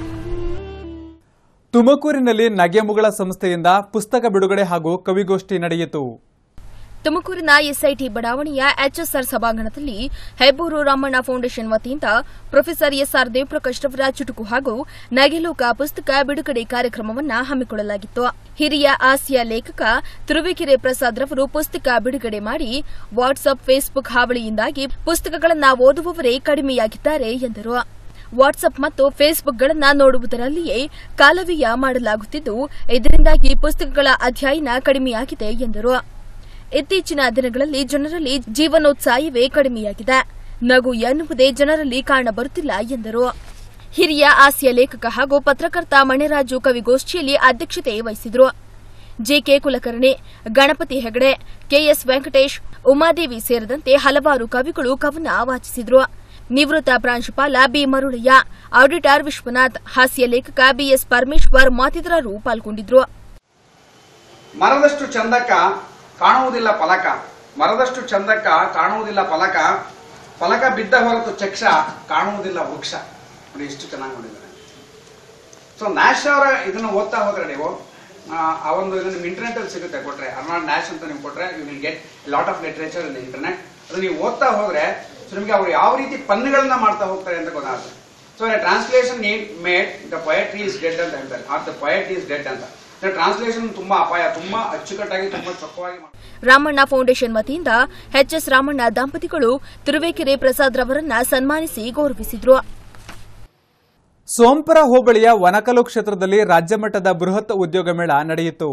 ತುಮಕೂರಿನಲ್ಲಿ ನಗೆಮುಗಳ ಸಂಸ್ಥೆಯಿಂದ ಪುಸ್ತಕ ಬಿಡುಗಡೆ ಹಾಗೂ ಕವಿಗೋಷ್ಠಿ ನಡೆಯಿತು. ತುಮಕೂರಿನ ಎಸ್ಐಟಿ ಬಡಾವಣೆಯ ಎಚ್ಎಸ್ಆರ್ ಸಭಾಂಗಣದಲ್ಲಿ ಹೆಬ್ಬೂರು ರಾಮಣ್ಣ ಫೌಂಡೇಶನ್ ವತಿಯಿಂದ ಪ್ರೊಫೆಸರ್ ಎಸ್ಆರ್ ದೇವಪ್ರಕಾಶ್ ರವರ ಚುಟುಕು ಹಾಗೂ ನಗೆಲೋಕ ಪುಸ್ತಕ ಬಿಡುಗಡೆ ಕಾರ್ಯಕ್ರಮವನ್ನು ಹಮ್ಮಿಕೊಳ್ಳಲಾಗಿತ್ತು. ಹಿರಿಯ ಹಾಸ್ಯ ಲೇಖಕ ತುರುವೇಕೆರೆ ಪ್ರಸಾದ್ ರವರು ಪುಸ್ತಕ ಬಿಡುಗಡೆ ಮಾಡಿ ವಾಟ್ಸ್ಆಪ್ ಫೇಸ್ಬುಕ್ ಹಾವಳಿಯಿಂದಾಗಿ ಪುಸ್ತಕಗಳನ್ನು ಓದುವವರೇ ಕಡಿಮೆಯಾಗಿದ್ದಾರೆ ಎಂದರು. ವಾಟ್ಸ್ಆಪ್ ಮತ್ತು ಫೇಸ್ಬುಕ್ಗಳನ್ನು ನೋಡುವುದರಲ್ಲಿಯೇ ಕಾಲವ್ಯಯ ಮಾಡಲಾಗುತ್ತಿದ್ದು ಇದರಿಂದಾಗಿ ಪುಸ್ತಕಗಳ ಅಧ್ಯಯನ ಕಡಿಮೆಯಾಗಿದೆ ಎಂದರು. ಇತ್ತೀಚಿನ ದಿನಗಳಲ್ಲಿ ಜನರಲ್ಲಿ ಜೀವನೋತ್ಸಾಹವೇ ಕಡಿಮೆಯಾಗಿದೆ. ನಗು ಎನ್ನುವುದೇ ಜನರಲ್ಲಿ ಕಾಣಬರುತ್ತಿಲ್ಲ ಎಂದರು. ಹಿರಿಯ ಹಾಸ್ಯ ಲೇಖಕ ಹಾಗೂ ಪತ್ರಕರ್ತ ಮಣಿರಾಜು ಕವಿಗೋಷ್ಠಿಯಲ್ಲಿ ಅಧ್ಯಕ್ಷತೆ ವಹಿಸಿದರು. ಜೆಕೆ ಕುಲಕರ್ಣಿ, ಗಣಪತಿ ಹೆಗಡೆ, ಕೆಎಸ್ ವೆಂಕಟೇಶ್, ಉಮಾದೇವಿ ಸೇರಿದಂತೆ ಹಲವಾರು ಕವಿಗಳು ಕವನ ವಾಚಿಸಿದರು. ನಿವೃತ್ತ ಪ್ರಾಂಶುಪಾಲ ಬಿ ಮರುಳಯ್ಯ, ಆಡಿಟರ್ ವಿಶ್ವನಾಥ್, ಹಾಸ್ಯ ಲೇಖಕ ಬಿಎಸ್ ಪರಮೇಶ್ವರ್ ಮತ್ತಿತರರು ಪಾಲ್ಗೊಂಡಿದ್ದರು. ಮರದಷ್ಟು ಚಂದಕ ಕಾಣುವುದಿಲ್ಲ ಫಲಕ, ಮರದಷ್ಟು ಚಂದಕ ಕಾಣುವುದಿಲ್ಲ ಫಲಕ, ಫಲಕ ಬಿದ್ದ ಹೊರತು ಚಕ್ಷ ಕಾಣುವುದಿಲ್ಲ ವೃಕ್ಷ. ನೋಡಿ ಎಷ್ಟು ಚೆನ್ನಾಗಿ ನೋಡಿದ್ದಾರೆ. ಸೊ ನ್ಯಾಶ್ ಅವರ ಇದನ್ನು ಓದ್ತಾ ಹೋದ್ರೆ ನೀವು ಆ ಒಂದು ನಿಮ್ಗೆ ಇಂಟರ್ನೆಟ್ ಅಲ್ಲಿ ಸಿಗುತ್ತೆ. ಕೊಟ್ರೆ ಅರ್ನಾಲ್ಡ್ ನ್ಯಾಶ್ ಅಂತ ನೀವು ಕೊಟ್ರೆ you will get lot of literature in internet. ಅದು ನೀವು ಓದ್ತಾ ಹೋದ್ರೆ ನಿಮಗೆ ಅವರು ಯಾವ ರೀತಿ ಪನ್ನುಗಳನ್ನ ಮಾಡ್ತಾ ಹೋಗ್ತಾರೆ ಅಂತ ಗೊತ್ತಾಗುತ್ತೆ. So translation made the poetry is dead ಅಂತ ಹೇಳ್ತಾರೆ, or the poet is dead ಅಂತ. ಟ್ರಾನ್ಸ್ಲೇಷನ್ ತುಂಬಾ ಅಪಾಯ, ತುಂಬಾ ಅಚ್ಚುಕಟ್ಟಾಗಿ ತುಂಬಾ ಚೊಕ್ಕವಾಗಿ. ರಾಮಣ್ಣ ಫೌಂಡೇಶನ್ ವತಿಯಿಂದ ಎಚ್ಎಸ್ ರಾಮಣ್ಣ ದಂಪತಿಗಳು ತುರುವೇಕೆರೆ ಪ್ರಸಾದ್ ರವರನ್ನ ಸನ್ಮಾನಿಸಿ ಗೌರವಿಸಿದರು. ಸೋಂಪುರ ಹೋಬಳಿಯ ವನಕಲು ಕ್ಷೇತ್ರದಲ್ಲಿ ರಾಜ್ಯಮಟ್ಟದ ಬೃಹತ್ ಉದ್ಯೋಗ ಮೇಳ ನಡೆಯಿತು.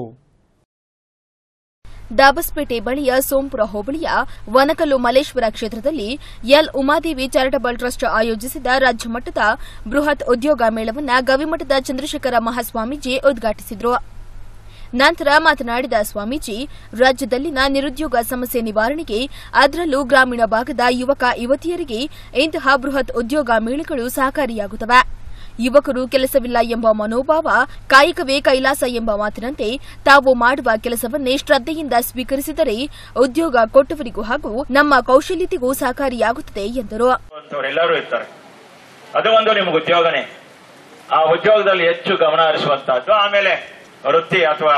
ದಾಬಸ್ಪೇಟೆ ಬಳಿಯ ಸೋಂಪುರ ಹೋಬಳಿಯ ವನಕಲ್ಲು ಮಲೇಶ್ವರ ಕ್ಷೇತ್ರದಲ್ಲಿ ಎಲ್ ಉಮಾದೇವಿ ಚಾರಿಟಬಲ್ ಟ್ರಸ್ಟ್ ಆಯೋಜಿಸಿದ ರಾಜ್ಯಮಟ್ಟದ ಬೃಹತ್ ಉದ್ಯೋಗ ಮೇಳವನ್ನು ಗವಿಮಠದ ಚಂದ್ರಶೇಖರ ಮಹಾಸ್ವಾಮೀಜಿ ಉದ್ಘಾಟಿಸಿದರು. ನಂತರ ಮಾತನಾಡಿದ ಸ್ವಾಮೀಜಿ, ರಾಜ್ಯದಲ್ಲಿನ ನಿರುದ್ಯೋಗ ಸಮಸ್ಯೆ ನಿವಾರಣೆಗೆ, ಅದರಲ್ಲೂ ಗ್ರಾಮೀಣ ಭಾಗದ ಯುವಕ ಯುವತಿಯರಿಗೆ ಇಂತಹ ಬೃಹತ್ ಉದ್ಯೋಗ ಮೇಳಗಳು ಸಹಕಾರಿಯಾಗುತ್ತವೆ. ಯುವಕರು ಕೆಲಸವಿಲ್ಲ ಎಂಬ ಮನೋಭಾವ, ಕಾಯಕವೇ ಕೈಲಾಸ ಎಂಬ ಮಾತಿನಂತೆ ತಾವು ಮಾಡುವ ಕೆಲಸವನ್ನೇ ಶ್ರದ್ಧೆಯಿಂದ ಸ್ವೀಕರಿಸಿದರೆ ಉದ್ಯೋಗ ಕೊಟ್ಟವರಿಗೂ ಹಾಗೂ ನಮ್ಮ ಕೌಶಲ್ಯತೆಗೂ ಸಹಕಾರಿಯಾಗುತ್ತದೆ ಎಂದರು. ಎಲ್ಲರೂ ಇರ್ತಾರೆ, ಅದು ಒಂದು ನಿಮಗೆ ಉದ್ಯೋಗನೇ. ಆ ಉದ್ಯೋಗದಲ್ಲಿ ಹೆಚ್ಚು ಗಮನ ಹರಿಸುವಂತಹದ್ದು. ಆಮೇಲೆ ವೃತ್ತಿ ಅಥವಾ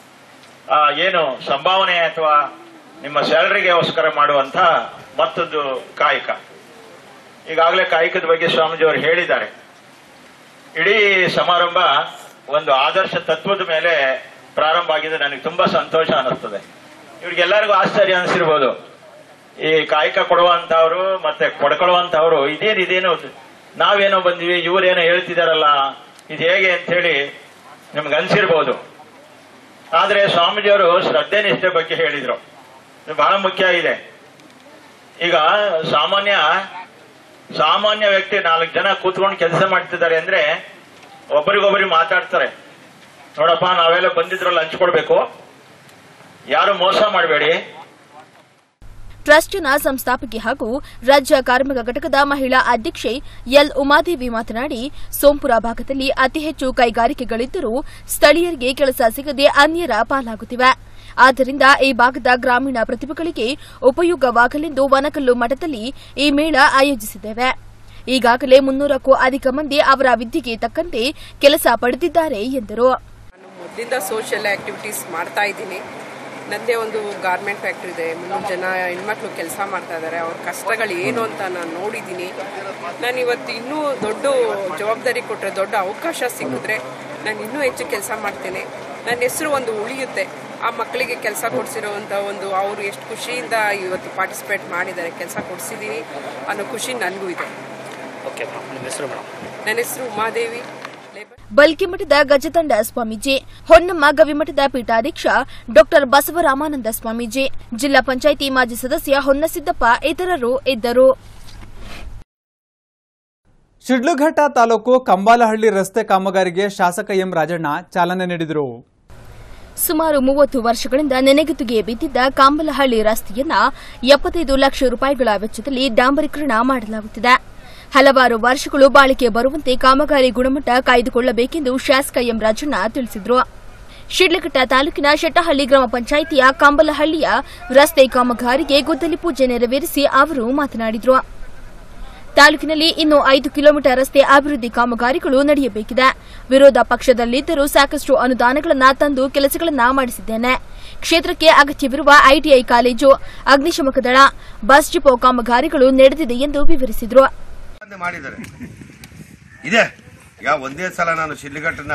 ಏನು ಸಂಭಾವನೆ ಅಥವಾ ನಿಮ್ಮ ಸ್ಯಾಲರಿಗೋಸ್ಕರ ಮಾಡುವಂತ ಮತ್ತೊಂದು ಕಾಯಕ. ಈಗಾಗಲೇ ಕಾಯಕದ ಬಗ್ಗೆ ಸ್ವಾಮೀಜಿಯವರು ಹೇಳಿದ್ದಾರೆ. ಇಡೀ ಸಮಾರಂಭ ಒಂದು ಆದರ್ಶ ತತ್ವದ ಮೇಲೆ ಪ್ರಾರಂಭ ಆಗಿದೆ. ನನಗೆ ತುಂಬಾ ಸಂತೋಷ ಅನ್ನಿಸ್ತದೆ. ಇವ್ರಿಗೆಲ್ಲರಿಗೂ ಆಶ್ಚರ್ಯ ಅನಿಸಿರ್ಬೋದು, ಈ ಕಾಯಕ ಕೊಡುವಂತವ್ರು ಮತ್ತೆ ಪಡ್ಕೊಳ್ಳುವಂತವ್ರು ಇದೇನು ಇದೇನು ನಾವೇನೋ ಬಂದಿವಿ, ಇವರೇನೋ ಹೇಳ್ತಿದಾರಲ್ಲ, ಇದು ಹೇಗೆ ಅಂತ ಹೇಳಿ ನಿಮ್ಗೆ ಅನ್ಸಿರ್ಬೋದು. ಆದ್ರೆ ಸ್ವಾಮೀಜಿಯವರು ಶ್ರದ್ಧೆ ನಿಷ್ಠೆ ಬಗ್ಗೆ ಹೇಳಿದ್ರು. ಇದು ಬಹಳ ಮುಖ್ಯ ಇದೆ. ಈಗ ಸಾಮಾನ್ಯ ಸಾಮಾನ್ಯ ವ್ಯಕ್ತಿ ನಾಲ್ಕು ಜನ ಕೂತ್ಕೊಂಡು ಕೆಲಸ ಮಾಡ್ತಿದ್ದಾರೆ ಅಂದ್ರೆ ಒಬ್ಬರಿಗೊಬ್ಬರಿಗೆ ಮಾತಾಡ್ತಾರೆ. ನೋಡಪ್ಪ, ನಾವೆಲ್ಲ ಬಂದಿದ್ರಲ್ಲಿ ಹಂಚ್ಕೊಡ್ಬೇಕು, ಯಾರು ಮೋಸ ಮಾಡಬೇಡಿ. ಟ್ರಸ್ಟ್ನ ಸಂಸ್ಥಾಪಕಿ ಹಾಗೂ ರಾಜ್ಯ ಕಾರ್ಮಿಕ ಘಟಕದ ಮಹಿಳಾ ಅಧ್ಯಕ್ಷೆ ಎಲ್ ಉಮಾದೇವಿ ಮಾತನಾಡಿ, ಸೋಂಪುರ ಭಾಗದಲ್ಲಿ ಅತಿ ಹೆಚ್ಚು ಕೈಗಾರಿಕೆಗಳಿದ್ದರೂ ಸ್ಥಳೀಯರಿಗೆ ಕೆಲಸ ಸಿಗದೆ ಅನ್ಯರ ಪಾಲಾಗುತ್ತಿವೆ. ಆದ್ದರಿಂದ ಈ ಭಾಗದ ಗ್ರಾಮೀಣ ಪ್ರತಿಭೆಗಳಿಗೆ ಉಪಯೋಗವಾಗಲೆಂದು ವನಕಲ್ಲು ಮಠದಲ್ಲಿ ಈ ಮೇಳ ಆಯೋಜಿಸಿದ್ದೇವೆ. ಈಗಾಗಲೇ ಮುನ್ನೂರಕ್ಕೂ ಅಧಿಕ ಮಂದಿ ಅವರ ವಿದ್ಯೆಗೆ ತಕ್ಕಂತೆ ಕೆಲಸ ಪಡೆದಿದ್ದಾರೆ ಎಂದರು. ನಾನು ಮೊದಲಿಂದ ಸೋಷಿಯಲ್ ಆಕ್ಟಿವಿಟೀಸ್ ಮಾಡ್ತಾ ಇದ್ದೀನಿ. ನನ್ನದೇ ಒಂದು ಗಾರ್ಮೆಂಟ್ ಫ್ಯಾಕ್ಟ್ರಿ ಇದೆ. ಮುನ್ನೂರು ಜನ ಹೆಣ್ಮಕ್ಳು ಕೆಲಸ ಮಾಡ್ತಾ ಇದ್ದಾರೆ. ಅವ್ರ ಕಷ್ಟಗಳು ಏನು ಅಂತ ನಾನು ನೋಡಿದ್ದೀನಿ. ನಾನು ಇವತ್ತು ಇನ್ನೂ ದೊಡ್ಡ ಜವಾಬ್ದಾರಿ ಕೊಟ್ಟರೆ, ದೊಡ್ಡ ಅವಕಾಶ ಸಿಕ್ಕಿದ್ರೆ ನಾನು ಇನ್ನೂ ಹೆಚ್ಚು ಕೆಲಸ ಮಾಡ್ತೇನೆ. ನನ್ನ ಹೆಸರು ಒಂದು ಉಳಿಯುತ್ತೆ. ಆ ಮಕ್ಕಳಿಗೆ ಕೆಲಸ ಕೊಡಿಸಿರೋವಂಥ ಒಂದು ಅವರು ಎಷ್ಟು ಖುಷಿಯಿಂದ ಇವತ್ತು ಪಾರ್ಟಿಸಿಪೇಟ್ ಮಾಡಿದ್ದಾರೆ, ಕೆಲಸ ಕೊಡಿಸಿದ್ದೀನಿ ಅನ್ನೋ ಖುಷಿ ನನಗೂ ಇದೆ. ನನ್ನ ಹೆಸರು ಉಮಾದೇವಿ. ಬಲ್ಕಿಮಠದ ಗಜದಂಡ ಸ್ವಾಮೀಜಿ, ಹೊನ್ನಮ್ಮ ಗವಿಮಠದ ಪೀಠಾಧ್ಯಕ್ಷ ಡಾಕ್ಟರ್ ಬಸವರಾಮಾನಂದ ಸ್ವಾಮೀಜಿ, ಜಿಲ್ಲಾ ಪಂಚಾಯಿತಿ ಮಾಜಿ ಸದಸ್ಯ ಹೊನ್ನಸಿದ್ದಪ್ಪ ಇತರರು ಇದ್ದರು. ಶಿಡ್ಲಘಟ್ಟ ತಾಲೂಕು ಕಂಬಾಲಹಳ್ಳಿ ರಸ್ತೆ ಕಾಮಗಾರಿಗೆ ಶಾಸಕ ಎಂ ರಾಜಣ್ಣ ಚಾಲನೆ ನೀಡಿದರು. ಸುಮಾರು ಮೂವತ್ತು ವರ್ಷಗಳಿಂದ ನೆನೆಗುತ್ತಿಗೆ ಬಿದ್ದಿದ್ದ ಕಾಂಬಲಹಳ್ಳಿ ರಸ್ತೆಯನ್ನ ಎಪ್ಪತ್ತೈದು ಲಕ್ಷ ರೂಪಾಯಿಗಳ ವೆಚ್ಚದಲ್ಲಿ ಡಾಂಬರೀಕರಣ ಮಾಡಲಾಗುತ್ತಿದೆ. ಹಲವಾರು ವರ್ಷಗಳು ಬಾಳಿಕೆ ಬರುವಂತೆ ಕಾಮಗಾರಿ ಗುಣಮಟ್ಟ ಕಾಯ್ದುಕೊಳ್ಳಬೇಕೆಂದು ಶಾಸಕ ಎಂ ರಾಜಣ್ಣ ತಿಳಿಸಿದರು. ಶಿಡ್ಲಘಟ್ಟ ತಾಲೂಕಿನ ಶೆಟ್ಟಹಳ್ಳಿ ಗ್ರಾಮ ಪಂಚಾಯಿತಿಯ ಕಾಂಬಲಹಳ್ಳಿಯ ರಸ್ತೆ ಕಾಮಗಾರಿಗೆ ಗುದ್ದಲಿ ಪೂಜೆ ನೆರವೇರಿಸಿ ಅವರು ಮಾತನಾಡಿದರು. ತಾಲೂಕಿನಲ್ಲಿ ಇನ್ನು ಐದು ಕಿಲೋಮೀಟರ್ ರಸ್ತೆ ಅಭಿವೃದ್ಧಿ ಕಾಮಗಾರಿಗಳು ನಡೆಯಬೇಕಿದೆ. ವಿರೋಧ ಪಕ್ಷದಲ್ಲಿದ್ದರೂ ಸಾಕಷ್ಟು ಅನುದಾನಗಳನ್ನು ತಂದು ಕೆಲಸಗಳನ್ನು ಮಾಡಿಸಿದ್ದೇನೆ. ಕ್ಷೇತ್ರಕ್ಕೆ ಅಗತ್ಯವಿರುವ ಐಟಿಐ ಕಾಲೇಜು, ಅಗ್ನಿಶಾಮಕ ದಳ, ಬಸ್ ಡಿಪೋ ಕಾಮಗಾರಿಗಳು ನಡೆದಿದೆ ಎಂದು ವಿವರಿಸಿದರು. ಮಾಡಿದ್ದಾರೆ ಇದೆ ಈಗ ಒಂದೇ ಸಲ ನಾನು ಶಿಡ್ಲಘಟ್ಟನ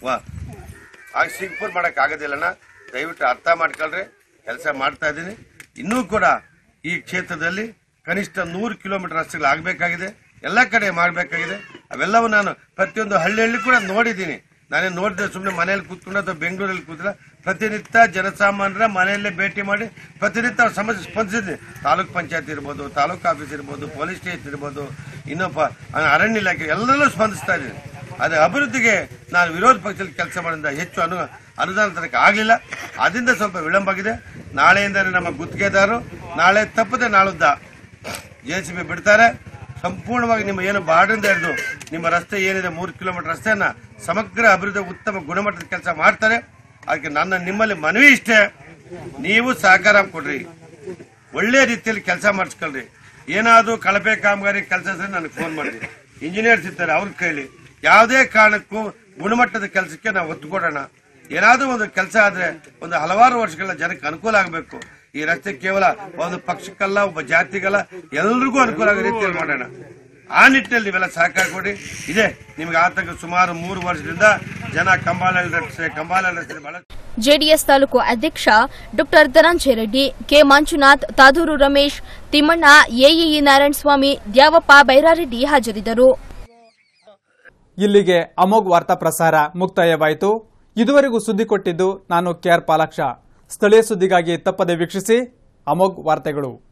ಸಿಂಗ್ಪುರ್ ಮಾಡಕ್ ಆಗೋದಿಲ್ಲಣ್ಣ, ದಯವಿಟ್ಟು ಅರ್ಥ ಮಾಡ್ಕೊಳ್ರಿ. ಕೆಲಸ ಮಾಡ್ತಾ ಇದ್ದೀನಿ. ಇನ್ನೂ ಕೂಡ ಈ ಕ್ಷೇತ್ರದಲ್ಲಿ ಕನಿಷ್ಠ ನೂರು ಕಿಲೋಮೀಟರ್ ರಸ್ತೆಗಳು ಆಗಬೇಕಾಗಿದೆ, ಎಲ್ಲ ಕಡೆ ಮಾಡಬೇಕಾಗಿದೆ. ಅವೆಲ್ಲವೂ ನಾನು ಪ್ರತಿಯೊಂದು ಹಳ್ಳಿ ಹಳ್ಳಿ ಕೂಡ ನೋಡಿದ್ದೀನಿ. ನಾನೇ ನೋಡಿದ್ರೆ ಸುಮ್ಮನೆ ಮನೆಯಲ್ಲಿ ಕೂತ್ಕೊಂಡು ಅಥವಾ ಬೆಂಗಳೂರಲ್ಲಿ ಕೂತಿಲ್ಲ, ಪ್ರತಿನಿತ್ಯ ಜನಸಾಮಾನ್ಯರ ಮನೆಯಲ್ಲೇ ಭೇಟಿ ಮಾಡಿ ಪ್ರತಿನಿತ್ಯ ಅವ್ರ ಸಮಸ್ಯೆ ಸ್ಪಂದಿಸಿದ್ದೀನಿ. ತಾಲೂಕ್ ಪಂಚಾಯತ್ ಇರ್ಬೋದು, ತಾಲೂಕು ಆಫೀಸ್ ಇರ್ಬೋದು, ಪೊಲೀಸ್ ಸ್ಟೇಷನ್ ಇರ್ಬೋದು, ಇನ್ನೊಬ್ಬ ಅರಣ್ಯ ಇಲಾಖೆ ಎಲ್ಲರಲ್ಲೂ ಸ್ಪಂದಿಸ್ತಾ ಇದ್ದೀನಿ. ಅದೇ ಅಭಿವೃದ್ಧಿಗೆ ನಾನು ವಿರೋಧ ಪಕ್ಷದಲ್ಲಿ ಕೆಲಸ ಮಾಡಿದ ಹೆಚ್ಚು ಅನು ಅನುದಾನ ತರಕ್ಕೆ ಆಗಲಿಲ್ಲ. ಅದರಿಂದ ಸ್ವಲ್ಪ ವಿಳಂಬ ಆಗಿದೆ. ನಾಳೆಯಿಂದ ನಮ್ಮ ಗುತ್ತಿಗೆದಾರರು ನಾಳೆ ತಪ್ಪದೆ ನಾಳುದ್ದ ಜೆ ಸಿ ಬಿ ಬಿಡ್ತಾರೆ. ಸಂಪೂರ್ಣವಾಗಿ ನಿಮ್ಮ ಏನು ಬಾರ್ಡರಿಂದ ಹಿಡಿದು ನಿಮ್ಮ ರಸ್ತೆ ಏನಿದೆ ಮೂರು ಕಿಲೋಮೀಟರ್ ರಸ್ತೆಯನ್ನ ಸಮಗ್ರ ಅಭಿವೃದ್ಧಿ ಉತ್ತಮ ಗುಣಮಟ್ಟದ ಕೆಲಸ ಮಾಡ್ತಾರೆ. ಅದಕ್ಕೆ ನನ್ನ ನಿಮ್ಮಲ್ಲಿ ಮನವಿ ಇಷ್ಟೇ, ನೀವು ಸಹಕಾರ ಕೊಡ್ರಿ, ಒಳ್ಳೆ ರೀತಿಯಲ್ಲಿ ಕೆಲಸ ಮಾಡಿಸ್ಕೊಳ್ರಿ. ಏನಾದರೂ ಕಳಪೆ ಕಾಮಗಾರಿ ಕೆಲಸ ನನಗೆ ಫೋನ್ ಮಾಡಿ, ಇಂಜಿನಿಯರ್ಸ್ ಇರ್ತಾರೆ ಅವ್ರ ಕೈಲಿ. ಯಾವುದೇ ಕಾರಣಕ್ಕೂ ಗುಣಮಟ್ಟದ ಕೆಲಸಕ್ಕೆ ನಾವು ಒತ್ತು ಕೊಡೋಣ. ಏನಾದರೂ ಒಂದು ಕೆಲಸ ಆದ್ರೆ ಒಂದು ಹಲವಾರು ವರ್ಷಗಳ ಜನಕ್ಕೆ ಅನುಕೂಲ ಆಗಬೇಕು. ಈ ರಸ್ತೆ ಕೇವಲ ಒಂದು ಪಕ್ಷಕ್ಕಲ್ಲ, ಒಬ್ಬ ಜಾತಿಗಲ್ಲ, ಎಲ್ರಿಗೂ ಅನುಕೂಲ ಆಗೋ ರೀತಿಯಲ್ಲಿ ಮಾಡೋಣ. ಆ ನಿಟ್ಟಿನಲ್ಲಿ ನೀವೆಲ್ಲ ಸಹಕಾರ ಕೊಡಿ. ಇದೆ ನಿಮ್ಗೆ ಆತಂಕ ಸುಮಾರು ಮೂರು ವರ್ಷದಿಂದ ಜನ ಕಂಬಾಲಹಳ್ಳಿ ರಸ್ತೆ ಕಂಬಾಲಹಳ್ಳಿ ರಸ್ತೆ ಬಹಳ. ಜೆಡಿಎಸ್ ತಾಲೂಕು ಅಧ್ಯಕ್ಷ Dr Dhananjaya Reddy, K Manjunath, Taduru Ramesh, Thimmanna, AEE Narayanaswamy, Dyavappa Byrareddy ಹಾಜರಿದ್ದರು. ಇಲ್ಲಿಗೆ ಅಮೋಘ್ ವಾರ್ತಾ ಪ್ರಸಾರ ಮುಕ್ತಾಯವಾಯಿತು. ಇದುವರೆಗೂ ಸುದ್ದಿ ಕೊಟ್ಟಿದ್ದು ನಾನು ಕೆಆರ್ ಪಾಲಾಕ್ಷ. ಸ್ಥಳೀಯ ಸುದ್ದಿಗಾಗಿ ತಪ್ಪದೆ ವೀಕ್ಷಿಸಿ ಅಮೋಘ್ ವಾರ್ತೆಗಳು.